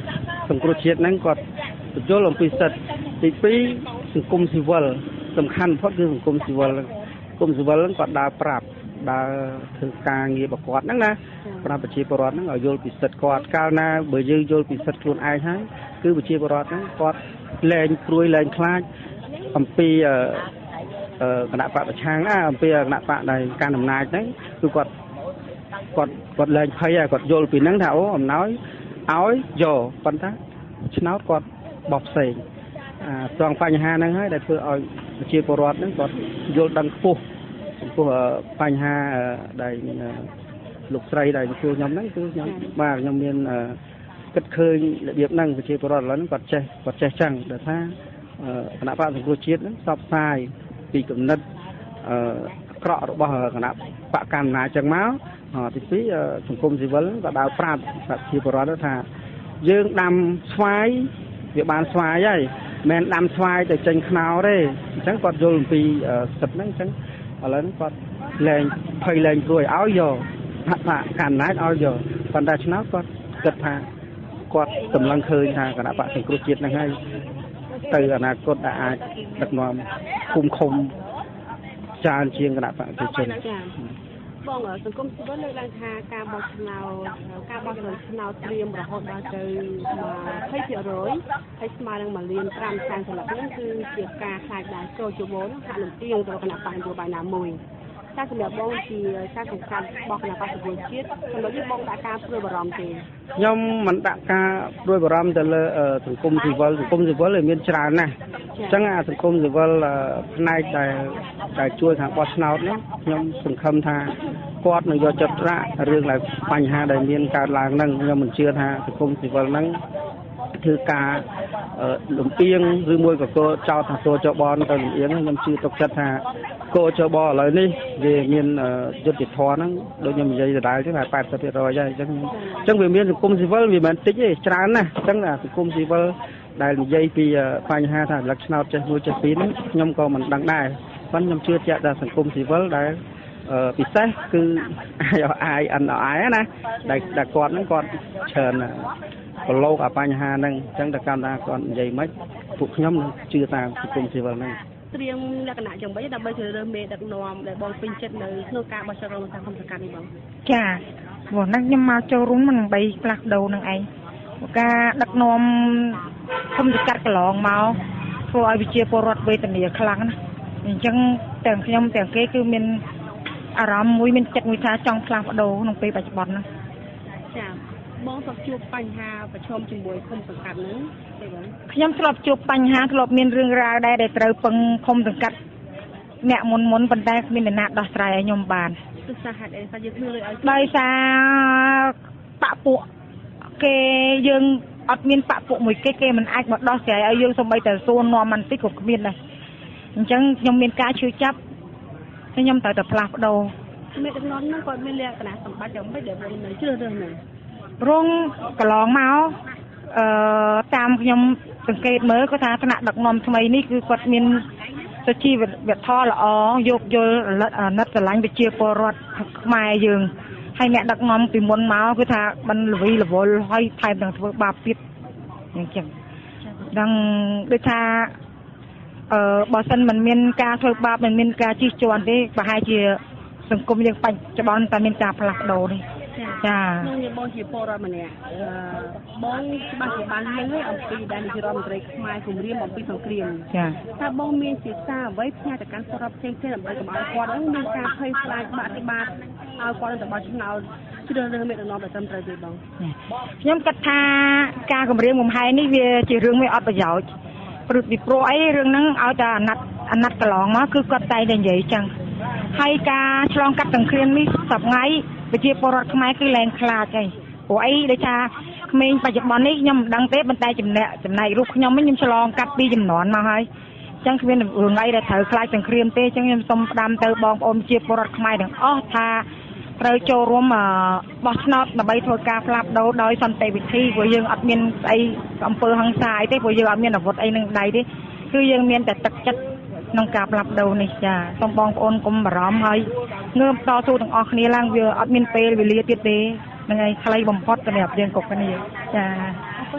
សង្គ្រោះជាតិហ្នឹងគាត់បញ្យល់អំពីសិទ្ធិទី2សង្គមស៊ីវិលសំខាន់បំផុតគឺសង្គមស៊ីវិលហ្នឹងគាត់ដើរប្រាប់ដើរធ្វើការងាររបស់គាត់ហ្នឹងណាប្រាប់ប្រជាពលរដ្ឋហ្នឹងឲ្យយល់ពីសិទ្ធិគាត់កាលណាបើយើងយល់ពីសិទ្ធិខ្លួនឯងហើយគឺប្រជាពលរដ្ឋហ្នឹងគាត់លែងព្រួយលែងខ្លាចអំពីគណៈបកប្រឆាំងអំពីគណៈបកដែលកាន់អំណាចហ្នឹងគឺគាត់លែងភ័យហើយគាត់យល់ពីហ្នឹងថាអូអំណោយឲ្យយកប៉ុន្តែឆ្នោតគាត់បោះផ្សេងត្រង់បញ្ហាហ្នឹងហើយដែលធ្វើឲ្យប្រជាពលរដ្ឋហ្នឹងគាត់យល់ដឹងខ្ពស់ចំពោះបញ្ហាដែលលោកស្រីដែលជួបខ្ញុំហ្នឹងគឺខ្ញុំមានគិតឃើញរបៀបហ្នឹងប្រជាពលរដ្ឋឥឡូវហ្នឹងគាត់ចេះចឹងដែលថាគណៈបកសង្គ្រោះជាតិហ្នឹងផ្សព្វផ្សាយពីគំនិតអាក្រក់របស់គណៈបកកណ្ដាលចឹងមកទី2សង្គមស៊ីវិលក៏ដើរប្រាប់ប្រជាពលរដ្ឋថាយើងដាំស្វាយវាបានស្វាយហើយមិនដាំស្វាយទៅចេញខ្នោទេអញ្ចឹងគាត់យល់អំពីសិទ្ធិហ្នឹងអញ្ចឹងឥឡូវនេះគាត់លែងភ័យលែងព្រួយឲ្យយកថាកណ្ដាលឲ្យយកប៉ុន្តែឆ្នោតគាត់គិតថាគាត់សម្លឹងឃើញថាគណៈបកសង្គ្រោះជាតិហ្នឹងហើយទៅអនាគតដែលអាចដឹកនាំគុំឃុំច្រើនជាងគណៈបកប្រជាជន
បងសង្គមស៊ីវិលលើកឡើងថាការបោះឆ្នោតត្រៀមរហូតដល់ទៅ20%ហើយស្មើនឹង1.5 លានសន្លឹកហ្នឹងគឺជាការខ្លាចដែរចូលជុំនោះហាក់នឹងទៀងទៅគណៈបកនយោបាយណាមួយតែសម្រាប់បងជាការសង្កត់របស់គណៈបកសង្គ្រោះជាតិសម្រាប់យើងបងដាក់ការព្រួយបារម្ភទេ
ខ្ញុំមិនដាក់ការព្រួយបារម្ភទៅលើសង្គមស៊ីវិលវាមានច្រើនណាស់អញ្ចឹងសង្គមស៊ីវិលផ្នែកដែលជួយខាងបោះឆ្នោតនេះខ្ញុំសង្ឃឹមថាគាត់នឹងយកចិត្តទុកដាក់រឿងដែលបញ្ហាដែលមានកើតឡើងហ្នឹងខ្ញុំមិនជឿថាសង្គមស៊ីវិលហ្នឹងធ្វើការលំអៀងឬមួយក៏ចោទថាកោចបទៅលំអៀងខ្ញុំជឿទុកចិត្តថាកោចបឥឡូវនេះវាមានយុទ្ធធម៌ហ្នឹងដូចខ្ញុំនិយាយដដែលទេថា 80% ហើយអញ្ចឹងវាមានសង្គមស៊ីវិលវាមិនតិចទេច្រើនណាស់អញ្ចឹងសង្គមស៊ីវិលដែលនិយាយពីបញ្ហាថាលក្ខឆ្នោតចេះមួយចេះពីរហ្នឹងខ្ញុំក៏មិនដឹងដែរប៉ុន្តែខ្ញុំជឿជាក់ថាសង្គមស៊ីវិលដែលពិសេសគឺអាយណាដែលគាត់ហ្នឹងគាត់ច្រើនប្រឡូកបញ្ហាហ្នឹងអញ្ចឹងតែកម្មថាគាត់និយាយមិនពួកខ្ញុំនឹងជឿតាមសង្គមស៊ីវិលហ្នឹង
ត្រៀមលក្ខណៈយ៉ាងម៉េចដើម្បីជ្រើសរើសមេដឹកនាំដែលបងពេញចិត្តនៅក្នុងការបោះឆ្នោតរបស់សង្គមសង្កាត់នេះបង
ចាព្រោះហ្នឹងខ្ញុំមកចូលរួមនឹង3ផ្លាស់ដូរនឹងឯងការដឹកនាំគុំសង្កាត់កន្លងមកធ្វើឲ្យប្រជាពលរដ្ឋវេទនាខ្លាំងណាស់អញ្ចឹងទាំងខ្ញុំទាំងគេគឺមានអារម្មណ៍មួយមានចិត្តមួយថាចង់ផ្លាស់ប្ដូរក្នុងពេលបច្ចុប្បន្នហ្នឹង
ចាបងធ្លាប់ជួបបញ្ហាប្រឈមជាមួយគុំសង្កាត់ហ្នឹងទេបង
ខ្ញុំធ្លាប់ជួបបញ្ហាធ្លាប់មានរឿងរ៉ាវដែរដែលត្រូវពឹងគុំសង្កាត់អ្នកមុនប៉ុន្តែគ្មានអ្នកណាដោះស្រាយឲ្យខ្ញុំបាន
ទោះសាហេតុអីថាយើងគ្មានលុយឲ្យ
ដោយសារបពពួកគេយើងអត់មានបពពួកមួយគេមិនអាចមកដោះស្រាយឲ្យយើងសូម្បីតែសួរនាំមិនតិចក៏គ្មានដែរអញ្ចឹងខ្ញុំមានការឈឺចាប់ខ្ញុំត្រូវតែផ្លាស់ប្ដូរ
មេដឹកនាំហ្នឹងគាត់មានលក្ខណៈសម្បត្តិយ៉ាងម៉េចដែលបងនៅជ្រើសរើសហ្នឹង
រងកន្លងមកតាមខ្ញុំសង្កេតមើលគាត់ថាថ្នាក់ដឹកនាំថ្មីនេះគឺគាត់មានសុជីវធម៌ល្អយោគយល់អាណិតស្រឡាញ់ប្រជាពលរដ្ឋខ្មែរយើងហើយអ្នកដឹកនាំពីមុនមកគឺថាបានល្វីល្វល់ហើយថែមទាំងធ្វើបាបទៀតអញ្ចឹងដឹងដូចថាបើសិនមិនមានការធ្វើបាបមិនមានការជិះជាន់ទេប្រហែលជាសង្គមយើងបច្ចុប្បន្នតែមានការផ្លាស់ប្ដូរនេះ
ចាខ្ញុំបងជាពលរដ្ឋម្នាក់បងច្បាស់ជាបានលឺអំពីដែលនាយករដ្ឋមន្ត្រីខ្មែរគម្រាមអំពីសង្គ្រាម
ចា
ថាបងមានជាសារអ្វីផ្ញើទៅកាន់ពលរដ្ឋផ្សេងៗដើម្បីកុំឲ្យគាត់នឹងមានការភ័យខ្លាចបាក់ទីបាតឲ្យគាត់ទៅបោះឆ្នោតជ្រើសរើសមេដឹកនាំដែលត្រឹមត្រូវទេបង
ខ្ញុំគិតថាការគម្រាមកំហែងនេះវាជារឿងមួយអត់ប្រយោជន៍ពីព្រោះអីរឿងហ្នឹងឲ្យតែអាណត្តិកន្លងមកគឺគាត់តែនិយាយចឹងហើយការឆ្លងកាត់សង្គ្រាមនេះសប្ថ្ងៃប្រជាពលរដ្ឋខ្មែរគឺលែងខ្លាចហើយព្រោះអីដូចថាក្មេងបច្ចុប្បន្ននេះខ្ញុំមិនដឹងទេប៉ុន្តែចំណែករូបខ្ញុំខ្ញុំឆ្លងកាត់ពីចំនួនមកហើយអញ្ចឹងគ្មានរឿងអីដែលត្រូវខ្លាចសង្គ្រាមទេអញ្ចឹងខ្ញុំសូមផ្ដាំទៅបងប្អូនប្រជាពលរដ្ឋខ្មែរទាំងអស់ថាត្រូវចូលរួមបោះឆ្នោតដើម្បីធ្វើការផ្លាស់ប្ដូរដោយសន្តិវិធីព្រោះយើងអត់មានអីអំពើហិង្សាអីទេព្រោះយើងអត់មានអាវុធអីនឹងដៃទេគឺយើងមានតែទឹកចិត្តក្នុងការផ្លាស់ប្ដូរនេះចាសូមបងប្អូនកុំបារម្ភហើយងើបតស៊ូទាំងអស់គ្នាឡើងវាអត់មានពេលវេលាទៀតទេហ្នឹងហើយខ្លីបំផុតសម្រាប់យើងគ្រប់គ្នាចា
អរគុណ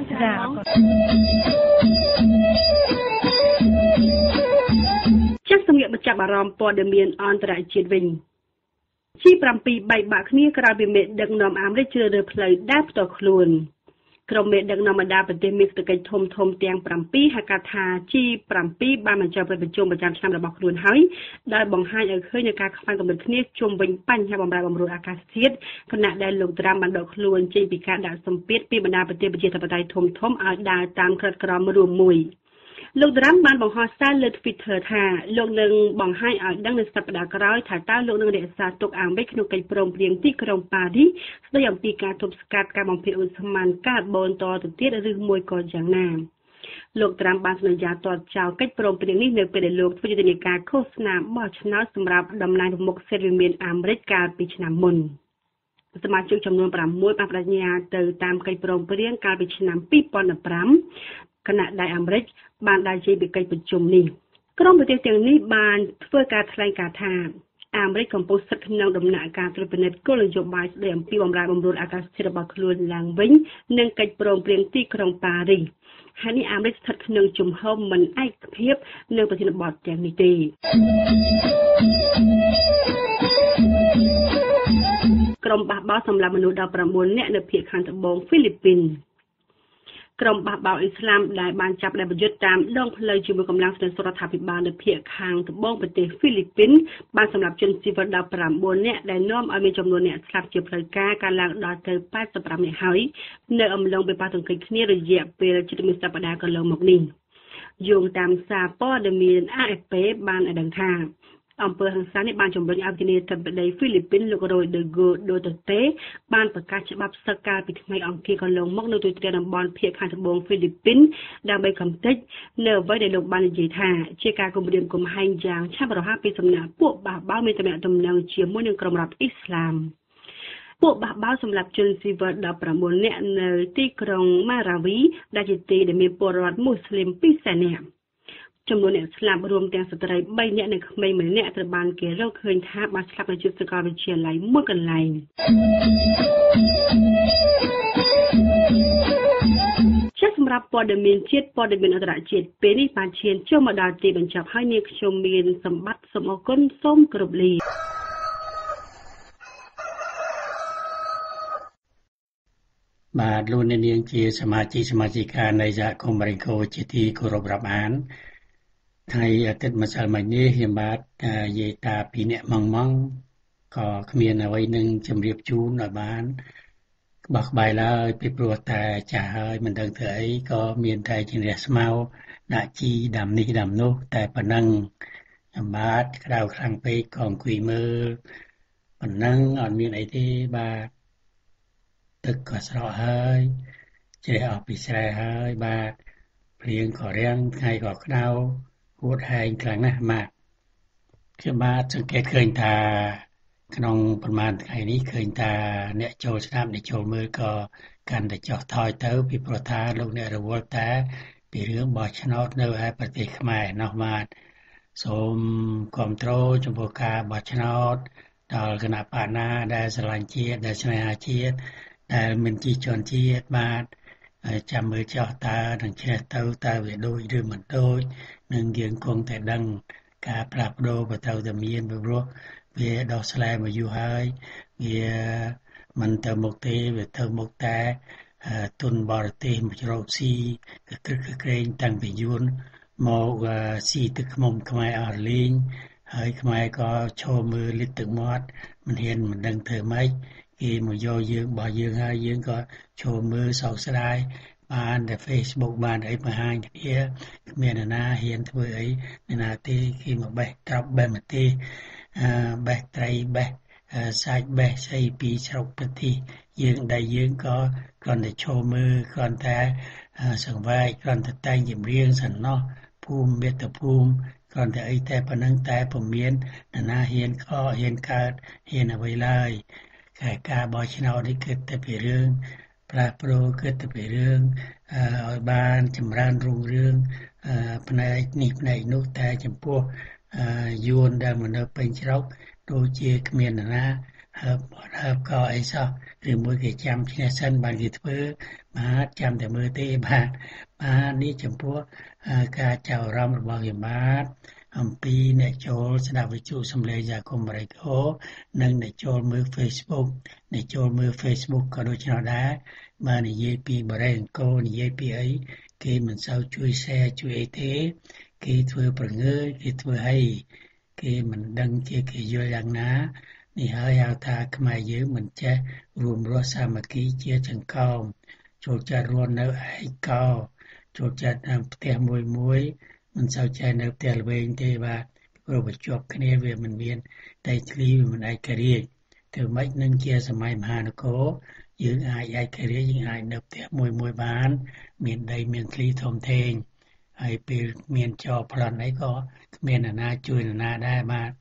ចាចាស់សម្រាប់បញ្ចប់អារម្មណ៍ព័ត៌មានអន្តរជាតិវិញG7 បែកបាក់គ្នាក្រោយពីមេដឹកនាំអាមេរិកជ្រើសរើសផ្លូវដើរផ្ទាល់ខ្លួនក្រុមមេដឹកនាំបណ្ដាប្រទេសមានសេដ្ឋកិច្ចធំទាំង7ហៅកាត់ថា G7 បានបញ្ចប់កិច្ចប្រជុំប្រចាំឆ្នាំរបស់ខ្លួនហើយដោយបង្ហាញឲ្យឃើញនូវការខ្វែងគំនិតគ្នាជុំវិញបញ្ហាបម្រែបម្រួលអាកាសធាតុខណៈដែលលោកត្រាំបានដកខ្លួនចេញពីការដាក់សម្ពាធពីបណ្ដាប្រទេសប្រជាធិបតេយ្យធំៗឲ្យដើរតាមក្រិតក្រមរួមមួយលោកត្រាំបានបង្ហោះសារលើ Twitter ថាលោកនឹងបង្ហាញឲ្យដឹងនៅសប្តាហ៍ក្រោយថាតើលោកនឹងរក្សាទុកអាមេរិកក្នុងកិច្ចព្រមព្រៀងទីក្រុងប៉ារីសស្ដីអំពីការទប់ស្កាត់ការបំភាយឧស្ម័នកាបូនតទៅទៀតឬមួយក៏យ៉ាងណាលោកត្រាំបានសន្យាទាត់ចោលកិច្ចព្រមព្រៀងនេះនៅពេលដែលលោកធ្វើយុទ្ធនាការឃោសនាបោះឆ្នោតសម្រាប់តំណែងប្រមុខសេដ្ឋវិមានអាមេរិកកាលពីឆ្នាំមុនសមាជិកចំនួន6បានបដិញ្ញាទៅតាមកិច្ចព្រមព្រៀងកាលពីឆ្នាំ2015ខណៈដែលអាមេរិកបានដើរចេញពីកិច្ចប្រជុំនេះក្រុមប្រទេសទាំងនេះបានធ្វើការថ្លែងការណ៍ថាអាមេរិកកំពុងស្ថិតក្នុងដំណាក់កាលត្រួតពិនិត្យគោលនយោបាយស្តីអំពីបម្រែបម្រួលអាកាសធាតុរបស់ខ្លួនឡើងវិញនិងកិច្ចព្រមព្រៀងទីក្រុងប៉ារីសហើយនេះអាមេរិកស្ថិតក្នុងជំហរមិនឯកភាពនៅប្រធានបទទាំងនេះទេក្រុមបះបោរសម្រាប់មនុស្ស19នាក់នៅភាគខាងត្បូងហ្វីលីពីនក្រុមបះបោរអ៊ីស្លាមដែលបានចាប់ដែលប្រយុទ្ធតាមដងផ្លូវជាមួយកម្លាំងស្នេហ៍រដ្ឋាភិបាលនៅភាគខាងត្បូងប្រទេសហ្វីលីពីនបានសម្លាប់ជនស៊ីវិល19នាក់ដែលនាំឲ្យមានចំនួនអ្នកស្លាប់ជាផ្លូវការកើនឡើងដល់ទៅ85នាក់ហើយនៅអំឡុងពេលប៉ះទង្គិចគ្នារយៈពេលជិតមួយសប្តាហ៍កន្លងមកនេះយោងតាមសារព័ត៌មាន AFP បានឲ្យដឹងថាអំពើហិង្សានេះបានជំរុញឲ្យប្រធានាធិបតីហ្វីលីពីនលោករ៉ូដឺហ្គោដូតឺតេបានប្រកាសច្បាប់សឹកកាលពីថ្ងៃអង្គារកន្លងមកនៅទូទាំងតំបន់ភាគខាងត្បូងហ្វីលីពីនដើម្បីកំទេចនៅអ្វីដែលលោកបាននិយាយថាជាការគំរាមកំហែងយ៉ាងឆាប់រហ័សពីសំណាក់ពួកបះបោរមានទំនាក់ទំនងជាមួយនឹងក្រុមរដ្ឋអ៊ីស្លាមពួកបះបោរសម្រាប់ជនស៊ីវិល19នាក់នៅទីក្រុងម៉ារ៉ាវីដែលជាទីដែលមានពលរដ្ឋមូស្លីម200,000នាក់ចំនួនអ្នកស្លាប់រួមទាំងស្ត្រី3នាក់និងក្មេង1នាក់ត្រូវបានគេរកឃើញថាបានស្លាប់នៅជិតសាកលវិទ្យាល័យមួយកន្លែងជាសម្រាប់ព័ត៌មានជាតិព័ត៌មានអន្តរជាតិពេលនេះបានឈានចូលមកដល់ទីបញ្ចប់ហើយនាងខ្ញុំមានសម្បត្តិសូមអរគុណសូមគោរពលា
បាទលោកអ្នកនាងជាសមាជិកានៃសហគមន៍បរិង្គោជាទីគោរពរាប់អានថ្ងៃអាទិត្យម្សិលមិញនេះខ្ញុំបាទនិយាយតាពីអ្នកម៉ងក៏គ្មានអ្វីនឹងជម្រាបជូនឲ្យបានក្បោះក្បាយឡើយពីព្រោះតែចាស់ហើយមិនដឹងធ្វើអីក៏មានតែជារះស្មៅដាក់ជីដាំនេះដាំនោះតែប៉ុណ្ណឹងខ្ញុំបាទក្តៅខ្លាំងពេកក៏អង្គុយមើលប៉ុណ្ណឹងអត់មានអីទេបាទទឹកក៏ស្រកហើយជ្រះអស់ពីស្រែហើយបាទព្រៀងក៏រាំងថ្ងៃក៏ក្តៅហួតហែងខ្លាំងណាស់បាទខ្ញុំបាទសង្កេតឃើញថាក្នុងប្រមាណថ្ងៃនេះឃើញថាអ្នកចូលស្ដាប់អ្នកចូលមើលក៏កាន់តែចុះថយទៅពីព្រោះថាលោកអ្នករវល់តែពីរឿងបោះឆ្នោតនៅឯប្រទេសខ្មែរនោះបាទសូមគាំទ្រចំពោះការបោះឆ្នោតដល់គណៈបកណាដែលស្រឡាញ់ជាតិដែលស្នេហាជាតិដែលមិនជិះជាន់ជាតិបាទចាំមើលចោះតើនឹងជ្រះទៅតើវាដូចឬមិនដូចនឹងយើងគង់តែដឹងការផ្លាស់ប្ដូរក៏ត្រូវតែមានពីព្រោះវាដោះស្លែមកយូរហើយវាមិនទៅមុខទេវាទៅមុខតែទុនបរទេសមកជ្រោកស៊ីក្រែងតាំងពីយួនមកស៊ីទឹកខ្មុំខ្មែរអស់លេងហើយខ្មែរក៏ឈរមើលលិតទឹកមាត់មិនហ៊ានមិនដឹងធ្វើម៉េចគេមកយកយើងបោះយើងហើយយើងក៏ឈរមើលសោកស្ដាយបានតែ Facebook បានអីបង្ហាញគ្នាគ្មានអ្នកណាហ៊ានធ្វើអីអ្នកណាទេគេមកបេះត្រប់បេះម្ទេសបេះត្រីបេះសាច់បេះស្អីពីស្រុកប្រទេសយើងដែលយើងក៏គ្រាន់តែឈរមើលគ្រាន់តែសង្វែកគ្រាន់តែតែងជំរៀងសិនណោះភូមិមាតុភូមិគ្រាន់តែអីតែប៉ុណ្ណឹងតែពុំមានអ្នកណាហ៊ានខកហ៊ានកើតហ៊ានអ្វីឡើយការបោះឆ្នោតនេះគឺតែពីរឿងផ្លាស់ប្ដូរគឺតែពីរឿងឲ្យបានចម្រើនរុងរឿងផ្នែកនេះផ្នែកនោះតែចំពោះយួនដែលមកនៅពេញស្រុកដូចជាគ្មានណាហើបក៏អីសោះឬមួយគេចាំឈ្នះសិនបានគេធ្វើបាទចាំតែមើលទេបាទនេះចំពោះការចៅអារម្មណ៍របស់ខ្ញុំបាទអំពីអ្នកចូលស្ដាប់វិទ្យុសំឡេងសហគមន៍បរិកោនិងអ្នកចូលមើល Facebook អ្នកចូលមើល Facebook ក៏ដូចនោះដែរបាទនិយាយពីបរិយអង្គរនិយាយពីអីគេមិនសូវជួយ share ជួយអីទេគេធ្វើប្រងើយគេធ្វើអីគេមិនដឹងជាគេយល់យ៉ាងណានេះហើយហៅថាខ្មែរយើងមិនចេះរួមរស់សាមគ្គីជាចង្កោមចូលចិត្តរស់នៅឯកោចូលចិត្តនៅផ្ទះមួយមិនសូវចេះនៅផ្ទះល្វែងទេបាទព្រោះបញ្ជាប់គ្នាវាមិនមានដីធ្លីវាមិនឯករាជ្យធ្វើម៉េចនឹងជាសម័យមហានគរយើងអាចឯករាជ្យយើងអាចនៅផ្ទះមួយបានមានដីមានធ្លីធំធេងហើយពេលមានចោលប្លន់អីក៏គ្មានអ្នកណាជួយអ្នកណាដែរបាទ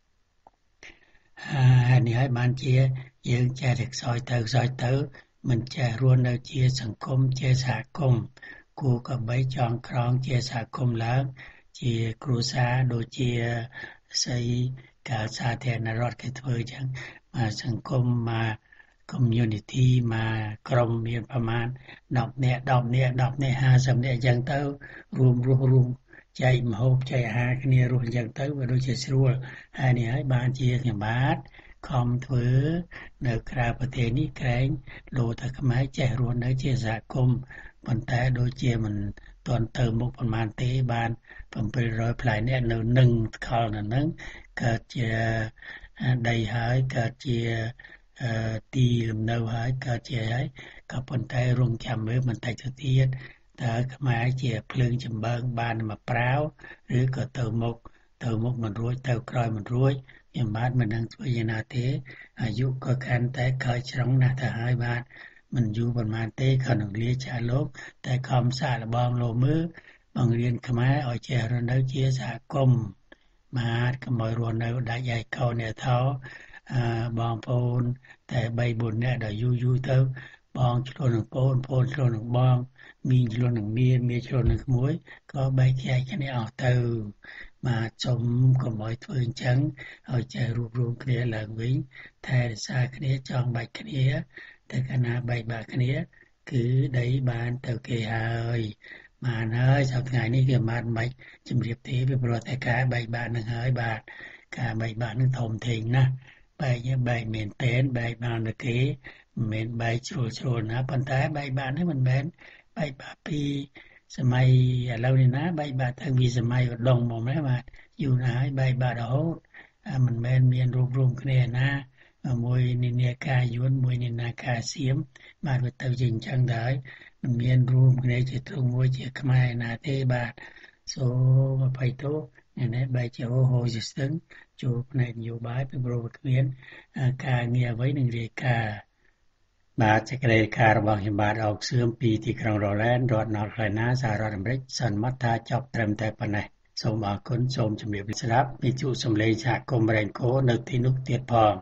នេះហើយបានជាយើងចេះតែខ្សោយទៅមិនចេះរស់នៅជាសង្គមជាសហគមន៍គួរក៏បីចងក្រងជាសហគមន៍ឡើងជាគ្រួសារដូចជាស្អីការសាធារណរដ្ឋគេធ្វើអញ្ចឹងមកសង្គមមក community មកក្រុមមានប្រមាណ10នាក់50នាក់50នាក់អញ្ចឹងទៅរួមរស់រួមចែកម្ហូបចែកអាហារគ្នារស់អញ្ចឹងទៅវាដូចជាស្រួលហើយនេះហើយបានជាខ្ញុំបាទខំធ្វើនៅក្រៅប្រទេសនេះក្រែងលោតែខ្មែរចេះរស់នៅជាសហគមន៍ប៉ុន្តែដូចជាមិនទាន់ទៅមុខប៉ុន្មានទេបាន700ផ្លែនេះនៅនឹងខលនៅនឹងកើតជាដីហើយកើតជាទីលំនៅហើយកើតជាហើយក៏ប៉ុន្តែរងចាំមើលបន្តិចទៅទៀតតើខ្មែរជាភ្លើងចម្បើងបានមកប្រាវឬក៏ទៅមុខមិនរួចទៅក្រោយមិនរួចខ្ញុំបាទមិនដឹងធ្វើយ៉ាងណាទេអាយុក៏កាន់តែខើច្រងណាស់ទៅហើយបាទមិនយូរប៉ុន្មានទេក៏នឹងលាចាស់លោកតែខំសាកល្បងលោមើលបង្រៀនខ្មែរឲ្យចេះរស់នៅជាសហគមន៍បាទកុំឲ្យរស់នៅដាច់ឯកោអ្នកថោបងប្អូនតែ3-4នាក់ដល់យូរទៅបងឆ្លួននឹងប្អូនឆ្លួននឹងបងមីឆ្លួននឹងមីឆ្លួននឹងក្មួយក៏បែកខ្យាយគ្នាអស់ទៅបាទសូមកុំឲ្យធ្វើអញ្ចឹងឲ្យចេះរួបរวมគ្នាឡើងវិញថែរក្សាគ្នាចងបាច់គ្នាតែកាលណាបែកបាក់គ្នាគឺដីបានទៅគេហើយបានហើយសប្តាហ៍នេះគេបានបាច់ជំរាបទេពីព្រោះតែការបែកបាក់នឹងហើយបាទការបែកបាក់នឹងធំធេងណាស់បែកមែនតែនបែកបានទៅគេមិនមែនបែកជ្រុលណាប៉ុន្តែបែកបាក់នេះមិនមែនបែកបាក់ពីសម័យឥឡូវនេះណាបែកបាក់តាំងពីសម័យឧដុង្គមកណាបាទយូរណាស់ហើយបែកបាក់រហូតមិនមែនមានរូបរមគ្នាណាមួយនិនាការយួនមួយនិនាការសៀមបាទវាទៅជាអញ្ចឹងដែរមិនមានរួមគ្នាជាទ្រង់មួយជាខ្មែរណាទេបាទសូមអភ័យទោសនេះបែកជាហូរជាស្ទឹងចូលផ្នែកនយោបាយពីព្រោះគ្មានការងារអ្វីនឹងរាយការណ៍បាទសេចក្តីរាយការណ៍របស់ខ្ញុំបាទអោកសឿមពីទីក្រុងរ៉ូឡែនរដ្ឋ North Carolina សហរដ្ឋអាមេរិកសន្មតថាចប់ត្រឹមតែប៉ុណ្ណេះសូមអរគុណសូមជម្រាបស្ដាប់វិទ្យុសំឡេងសហគមន៍រ៉េងកូនៅទីនោះទៀតផង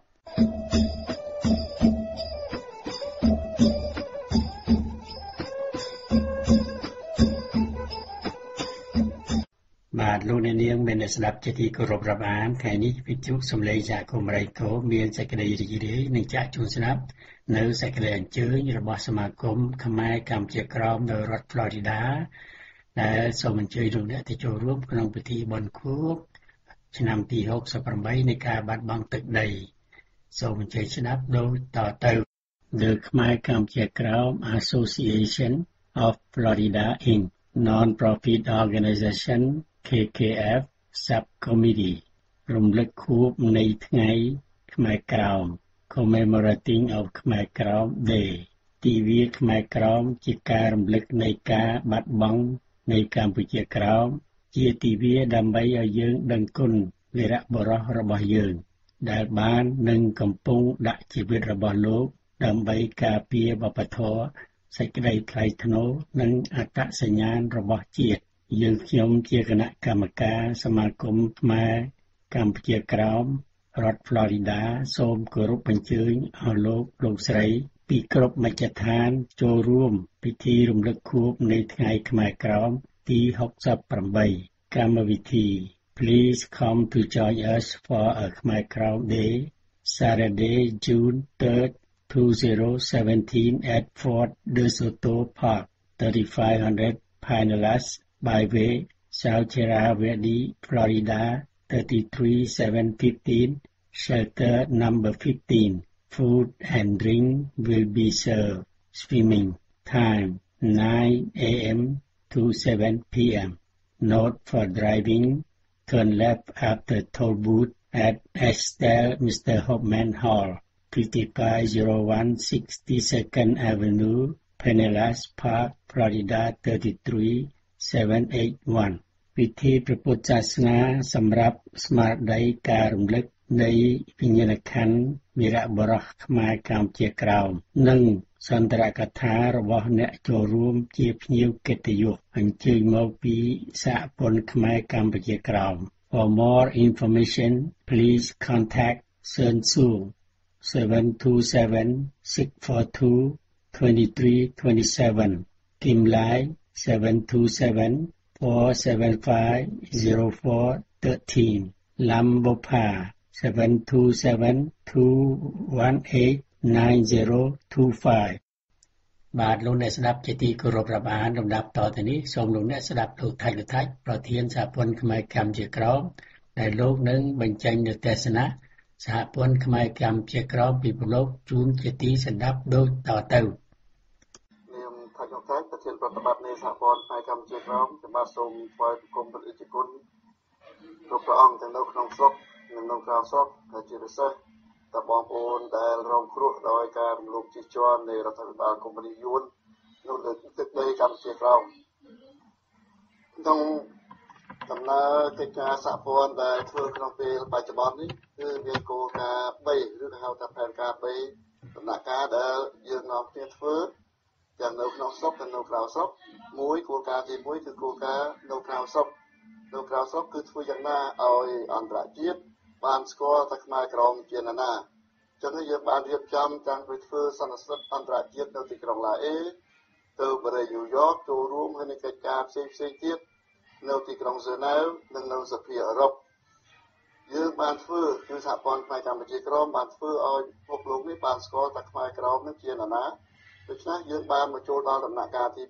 បាទលោកអ្នកនាងមានស្ដាប់ជាទីគោរពរាប់អានថ្ងៃនេះវិទ្យុសំឡេងសហគមន៍រ៉េងកូមានសេចក្តីរីករាយនឹងចាក់ជូនស្ដាប់នៅសេចក្តីអញ្ជើញរបស់សមាគមខ្មែរកម្ពុជាក្រោមនៅរដ្ឋ Florida ដែលសូមអញ្ជើញលោកអ្នកទៅចូលរួមក្នុងពិធីបុណ្យខួបឆ្នាំទី68នៃការបាត់បង់ទឹកដីសូមអញ្ជើញស្ដាប់ដូចតទៅ The Khmer Kampuchea Krom Association of Florida Inc. Non-profit organization KKF Subcommittee រំលឹកខួបនៃថ្ងៃខ្មែរក្រោម Commemorating of Khmer Krom Day ទិវាខ្មែរក្រោមជាការរំលឹកនៃការបាត់បង់នៃកម្ពុជាក្រោមជាទិវាដើម្បីឲ្យយើងដឹងគុណវីរបុរសរបស់យើងដែលបាននិងកំពុងដាក់ជីវិតរបស់លោកដើម្បីការពារវប្បធម៌សេចក្តីថ្លៃថ្នូរនិងអត្តសញ្ញាណរបស់ជាតិយើងខ្ញុំជាគណៈកម្មការសមាគមខ្មែរកម្ពុជាក្រោមរដ្ឋ Florida សូមគោរពអញ្ជើញឲ្យលោកស្រីពីគ្រប់មជ្ឈដ្ឋានចូលរួមពិធីរំលឹកខួបនៃថ្ងៃខ្មែរក្រោមទី68កម្មវិធី Please come to join us for a Khmer Krom Day Saturday, June 3rd, 2017 at Fort De Soto Park, 3500 Pinellas Byway, South Sierra Verde, Florida, 33715, shelter number 15. Food and drink will be served. Swimming time 9 a.m. to 7 p.m. Note for driving, turn left after toll booth at Estelle Mr. Hoffman Hall, 5501 62nd Avenue, Pinellas Park, Florida 33781 ពិធីព្រះពុទ្ធសាសនាសម្រាប់ស្មារតីការរំលឹកនៃវិញ្ញាណក្ខន្ធវីរបុរសខ្មែរកម្ពុជាក្រោមនិងសន្ទរកថារបស់អ្នកចូលរួមជាភ្ញៀវកិត្តិយសអញ្ជើញមកពីសហព័ន្ធខ្មែរកម្ពុជាក្រោម For more information, please contact Sơn Sung 727-642-2327 Kim Lai 727-475-0413 Lam Bopa 727-218-9025 បាទលោកអ្នកស្ដាប់ជាទីគោរពរាប់អានលំដាប់តទៅនេះសូមលោកអ្នកស្ដាប់លោកថៃលថៃប្រធានសហព័ន្ធខ្មែរកម្ពុជាក្រោមដែលលោកនឹងបញ្ចេញនូវទស្សនៈសហព័ន្ធខ្មែរកម្ពុជាក្រោមពិភពលោកជូនជាទីស្ដាប់ដូចតទៅ
នាមថៃលថៃប្រធានប្រតិបត្តិនៃសហព័ន្ធខ្មែរកម្ពុជាក្រោមខ្ញុំបាទសូមថ្វាយបង្គំព្រះរាជគុណគ្រប់ព្រះអង្គទាំងនៅក្នុងស្រុកនិងនៅក្រៅស្រុកហើយជាពិសេសតបងប្អូនដែលរងគ្រោះដោយការរំលោភជិះជាន់នៃរដ្ឋាភិបាលកុម្មុយនីសយួននៅលើទឹកដីកម្ពុជាក្រោមក្នុងដំណើរកិច្ចការសហព័ន្ធដែលធ្វើក្នុងពេលបច្ចុប្បន្ននេះគឺមានគោលការណ៍3ឬក៏ហៅថាផែនការ3ដំណាក់កាលដែលយើងនាំគ្នាធ្វើទាំងនៅក្នុងស្រុកនិងនៅក្រៅស្រុកមួយគោលការណ៍ទី1គឺគោលការណ៍នៅក្រៅស្រុកគឺធ្វើយ៉ាងណាឲ្យអន្តរជាតិបានស្គាល់ថាខ្មែរក្រមជាណានាចឹងយើងបានរៀបចំតាំងពីធ្វើសន្និសីទអន្តរជាតិនៅទីក្រុងឡាអេទៅបរិយាញូវយ៉កចូលរួមក្នុងកិច្ចការផ្សេងទៀតនៅទីក្រុងហ្សឺណែវនិងនៅសភាអឺរ៉ុបយើងបានធ្វើគឺសហព័ន្ធខ្មែរកម្ពុជាក្រមបានធ្វើឲ្យពិភពលោកនេះបានស្គាល់ថាខ្មែរក្រមនឹងជាណានាដូច្នេះយើងបានមកចូលដល់ដំណាក់កាលទី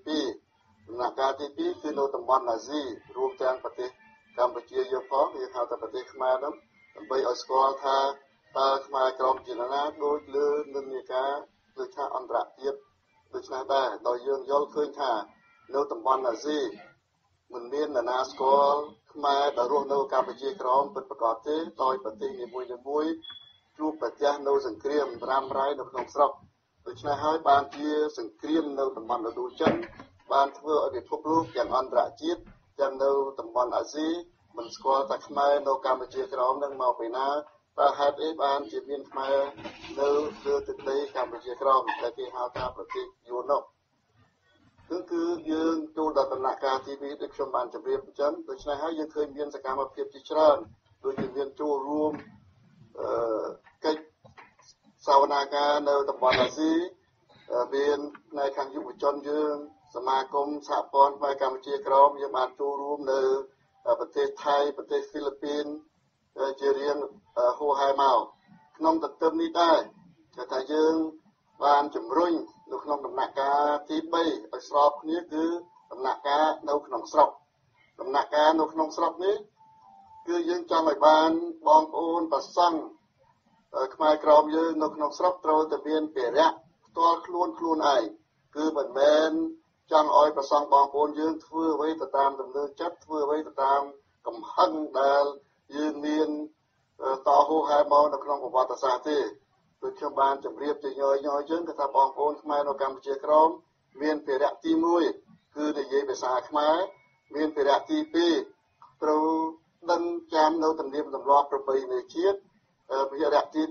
2ដំណាក់កាលទី2គឺនៅតំបន់អាស៊ីរួមទាំងប្រទេសកម្ពុជាយើងផងយើងហៅថាប្រទេសខ្មែរនោះដើម្បីឲ្យស្គាល់ថាតើខ្មែរក្រមជាណានាដូចលើនិន្នាការដូចថាអន្តរជាតិដូច្នេះដែរដោយយើងយល់ឃើញថានៅតំបន់អាស៊ីមិនមាននរណាស្គាល់ខ្មែរដែលរស់នៅកម្ពុជាក្រមពិតប្រាកដទេដោយប្រទេសនីមួយៗជួបប្រទះនៅសង្គ្រាមរ៉ាំរ៉ៃនៅក្នុងស្រុកដូច្នេះហើយបានជាសង្គ្រាមនៅតំបន់ឥណ្ឌូចិនបានធ្វើឲ្យពិភពលោកទាំងអន្តរជាតិទាំងនៅតំបន់អាស៊ីមិនស្គាល់ថាខ្មែរនៅកម្ពុជាក្រមនឹងមកពីណាតើហេតុអីបានជាមានខ្មែរនៅលើទឹកដីកម្ពុជាក្រមដែលគេហៅថាប្រទេសយួននោះគឺយើងចូលដល់ដំណាក់កាលទី2ដូចខ្ញុំបានជម្រាបអញ្ចឹងដូច្នេះហើយយើងឃើញមានសកម្មភាពជាច្រើនដូចជាមានចូលរួមកិច្ចសវនាការនៅតំបន់អាស៊ីមានផ្នែកខាងយុវជនយើងសមាគមសហព័ន្ធខ្មែរកម្ពុជាក្រមយើងបានចូលរួមនៅប្រទេសថៃប្រទេសហ្វីលីពីនជារៀងហួសហេមកក្នុងទន្ទឹមនេះដែរគឺថាយើងបានជំរុញនៅក្នុងដំណាក់កាលទី3ឲ្យស្របគ្នាគឺដំណាក់កាលនៅក្នុងស្រុកដំណាក់កាលនៅក្នុងស្រុកនេះគឺយើងចង់ឲ្យបានបងប្អូនប្រសង់ខ្មែរក្រមយើងនៅក្នុងស្រុកត្រូវតែមានភារៈផ្ទាល់ខ្លួនឯងគឺមិនមែនចង់ឲ្យប្រសង់បងប្អូនយើងធ្វើអ្វីទៅតាមដំណើរចិត្តធ្វើអ្វីទៅតាមកំហឹងដែលយើងមានតហូហែមកនៅក្នុងប្រវត្តិសាស្ត្រទេដូចខ្ញុំបានជម្រាបជាញយយើងគឺថាបងប្អូនខ្មែរនៅកម្ពុជាក្រមមានភារៈទី1គឺនិយាយភាសាខ្មែរមានភារៈទី2ត្រូវដឹងចាំនៅទំនៀមទម្លាប់ប្រពៃណីជាតិភារៈទី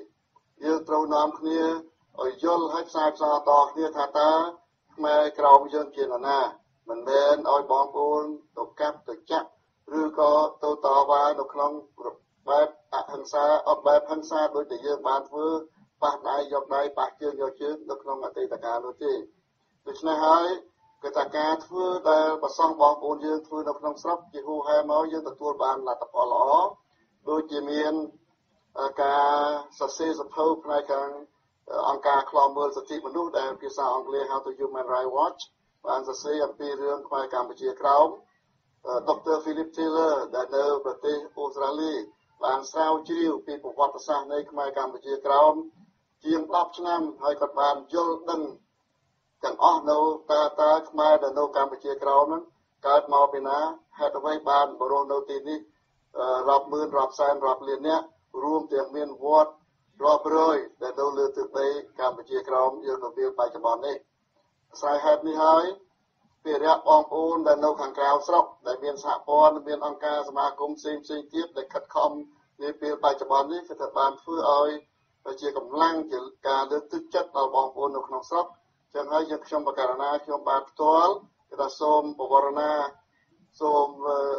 3យើងត្រូវនាំគ្នាឲ្យយល់ឲ្យផ្សាយផ្សព្វតគ្នាថាតើខ្មែរក្រមយើងជាណានាមិនមែនឲ្យបងប្អូនទៅកាប់ទៅចាក់ឬក៏ទៅតវ៉ានៅក្នុងបែបអហិង្សាអត់បែបហិង្សាដូចដែលយើងបានធ្វើប៉ះដៃយកដៃប៉ះជើងយកជើងនៅក្នុងអតីតកាលនោះទេដូច្នេះហើយគឺថាការធ្វើដែលប្រសង់បងប្អូនយើងធ្វើនៅក្នុងស្រុកជាហូហែមកយើងទទួលបានលទ្ធផលល្អដូចជាមានការសរសេរសភៅផ្នែកខាងអង្គការឃ្លាំមើលសិទ្ធិមនុស្សដែលភាសាអង់គ្លេសហៅថា Human Rights Watch បានសរសេរអំពីរឿងខ្មែរកម្ពុជាក្រោមដុកទ័រ Philip Taylor ដែលនៅប្រទេសអូស្ត្រាលីបានស្រាវជ្រាវពីប្រវត្តិសាស្ត្រនៃខ្មែរកម្ពុជាក្រោមជាង10ឆ្នាំហើយគាត់បានយល់ដឹងទាំងអស់នៅតើខ្មែរដែលនៅកម្ពុជាក្រោមហ្នឹងកើតមកពីណាហេតុអ្វីបានបរោះនៅទីនេះរាប់ម៉ឺនរាប់សែនរាប់លានអ្នករួមទាំងមានវត្តរាប់រយដែលនៅលើទឹកដីកម្ពុជាក្រោមយើងនៅពេលបច្ចុប្បន្ននេះស្រ័យហេតុនេះហើយពីរយៈបងប្អូនដែលនៅខាងក្រៅស្រុកដែលមានសហព័ន្ធមានអង្គការសមាគមផ្សេងទៀតដែលខិតខំនាពេលបច្ចុប្បន្ននេះគឺថាបានធ្វើឲ្យជាកម្លាំងជាការលើកទឹកចិត្តដល់បងប្អូននៅក្នុងស្រុកចឹងហើយយើងខ្ញុំបករណាខ្ញុំបានផ្ទាល់គឺថាសូមបវរណាសូម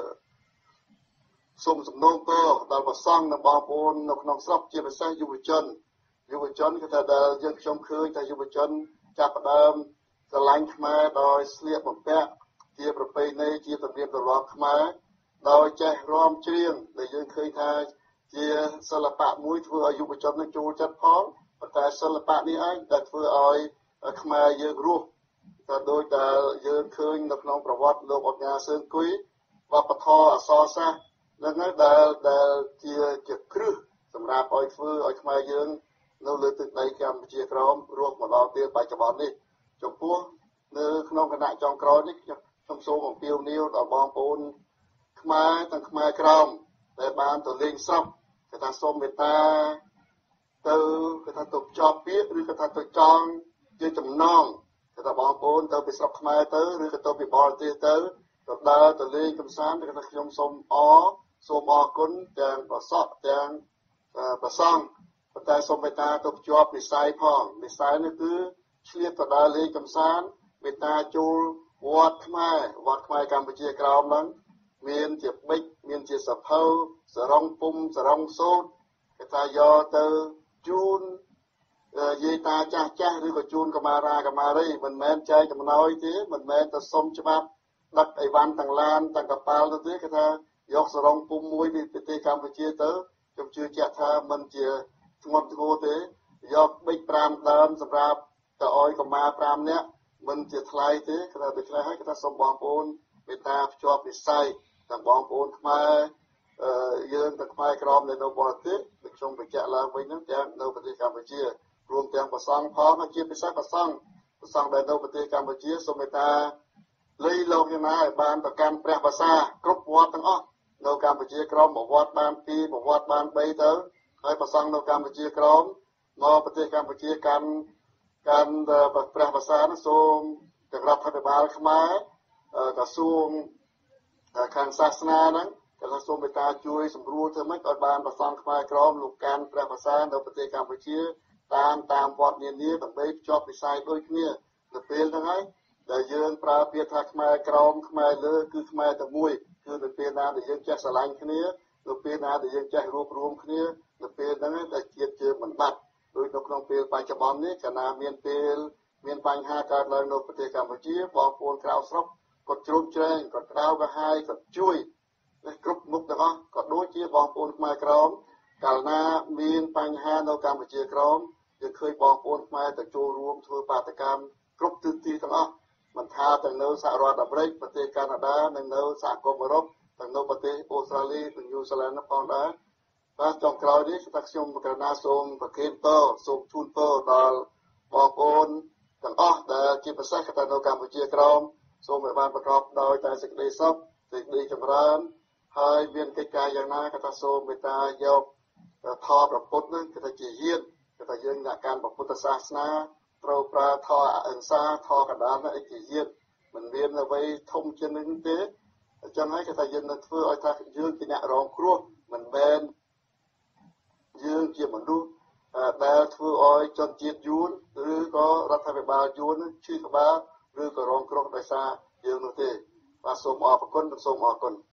សំណូមពរដល់ព្រះសង្ឃនិងបងប្អូននៅក្នុងស្រុកជាពិសេសយុវជនគឺថាដែលយើងខ្ញុំឃើញថាយុវជនចាប់ផ្ដើមស្រឡាញ់ខ្មែរដោយស្លៀកបំពាក់ជាប្រពៃណីជាទំនៀមទម្លាប់ខ្មែរដោយចេះរាំច្រៀងដែលយើងឃើញថាជាសិល្បៈមួយធ្វើឲ្យយុវជននឹងចូលចិត្តផងប៉ុន្តែសិល្បៈនេះឯងដែលធ្វើឲ្យខ្មែរយើងរស់តែដោយដែលយើងឃើញនៅក្នុងប្រវត្តិលោកអញ្ញាសឿនគុយវប្បធម៌អក្សរសាស្ត្រនឹងដែលជាគ្រឹះសម្រាប់ឲ្យធ្វើឲ្យខ្មែរយើងនៅលើទឹកដីកម្ពុជាក្រោមរស់មកដល់ពេលបច្ចុប្បន្ននេះចំពោះនៅក្នុងគណៈចុងក្រោយនេះខ្ញុំសូមអំពាវនាវដល់បងប្អូនខ្មែរទាំងខ្មែរក្រោមដែលបានទៅលេងស្រុកគេថាសូមមេត្តាទៅគេថាទៅភ្ជាប់ពាក្យឬគេថាទៅចងជាចំណងគេថាបងប្អូនទៅពីស្រុកខ្មែរទៅឬក៏ទៅពីបរទេសទៅដើរទៅលេងកម្សាន្តគេថាខ្ញុំសូមអរគុណទាំងប្រសពទាំងប្រសង់ប៉ុន្តែសូមមេត្តាទៅភ្ជាប់និស្ស័យផងនិស្ស័យនេះគឺឆ្លៀតទៅដើរលេងកម្សាន្តមេត្តាចូលវត្តខ្មែរកម្ពុជាក្រោមហ្នឹងមានជាបិចមានជាសភៅសរងពុំសរងសូត្រគេថាយកទៅជូនយាយតាចាស់ឬក៏ជូនកមារីមិនមែនចែកចំណោយទេមិនមែនទៅសុំច្បាប់ដឹកអីវ៉ាន់ទាំងឡានទាំងកប៉ាល់ទៅទេគេថាយកសរងពុំមួយពីប្រទេសកម្ពុជាទៅខ្ញុំជឿជាក់ថាមិនជាធ្ងន់ធ្ងរទេយកបិច5ដើមសម្រាប់ទៅឲ្យកមា5នាក់មិនជាថ្លៃទេគេថាដូច្នេះហើយគេថាសូមបងប្អូនមេត្តាភ្ជាប់និស្ស័យទាំងបងប្អូនខ្មែរយើងទាំងខ្មែរក្រមនៅបរទេសដូចខ្ញុំបញ្ជាក់ឡើងវិញហ្នឹងទាំងនៅប្រទេសកម្ពុជារួមទាំងប្រសង់ផងជាពិសេសប្រសង់ដែលនៅប្រទេសកម្ពុជាសូមមេត្តាលៃលោកយ៉ាងណាឲ្យបានប្រកាន់ព្រះភាសាគ្រប់វត្តទាំងអស់នៅកម្ពុជាក្រមមួយវត្តបាន2មួយវត្តបាន3ទៅហើយប្រសង់នៅកម្ពុជាក្រមមកប្រទេសកម្ពុជាកាន់ព្រះភាសានោះសូមទាំងរដ្ឋាភិបាលខ្មែរក្រសួងខាងសាសនាហ្នឹងក៏សូមមេត្តាជួយសម្រួលធ្វើម៉េចឲ្យបានប្រសង់ខ្មែរក្រមលោកកាន់ព្រះភាសានៅប្រទេសកម្ពុជាតាមវត្តនានាដើម្បីភ្ជាប់វិស័យដូចគ្នាទៅពេលហ្នឹងហើយដែលយើងប្រើពាក្យថាខ្មែរក្រមខ្មែរលើគឺខ្មែរតែមួយគឺនៅពេលណាដែលយើងចេះស្រឡាញ់គ្នានៅពេលណាដែលយើងចេះរួបរวมគ្នានៅពេលហ្នឹងដែលជាតិយើងមិនបាត់ដោយនៅក្នុងពេលបច្ចុប្បន្ននេះកាលណាមានបញ្ហាកើតឡើងនៅប្រទេសកម្ពុជាបងប្អូនក្រៅស្រុកគាត់ជ្រោមជ្រែងគាត់ក្តៅក្រហាយគាត់ជួយគ្រប់មុខទាំងអស់ក៏ដូចជាបងប្អូនខ្មែរក្រមកាលណាមានបញ្ហានៅកម្ពុជាក្រមយើងឃើញបងប្អូនខ្មែរទៅចូលរួមធ្វើបាតកម្មគ្រប់ទិសទីទាំងអស់មិនថាទាំងនៅសហរដ្ឋអាមេរិកប្រទេសកាណាដានិងនៅសហគមន៍អឺរ៉ុបទាំងនៅប្រទេសអូស្ត្រាលីនិងញូហ្សេឡង់ផងដែរបាទចុងក្រោយនេះថាខ្ញុំករុណាសូមប្រគេនពរសូមជូនពរដល់បងប្អូនទាំងអស់ដែលជាពិសេសនៅកម្ពុជាក្រមសូមឲ្យបានប្រកបដោយតែសេចក្តីសុខសេចក្តីចម្រើនហើយមានកិច្ចការយ៉ាងណាក៏ថាសូមមេត្តាយកធម៌ព្រះពុទ្ធនឹងគឺថាជាយានគឺថាយើងអ្នកកាន់ពុទ្ធសាសនាត្រូវប្រើធម៌អహిង្សាធម៌កណ្ដាលនេះជាយានមិនមានអ្វីធំជាងនេះទេអញ្ចឹងហើយគឺថាយើងនឹងធ្វើឲ្យថាយើងជាអ្នករងគ្រោះមិនមែនយើងជាមនុស្សដែលធ្វើឲ្យជនជាតិយួនឬក៏រដ្ឋាភិបាលយួនឈឺក្បាលឬក៏រងគ្រោះដោយសារយើងនោះទេបាទសូមអរគុណនិងសូមអរគុណ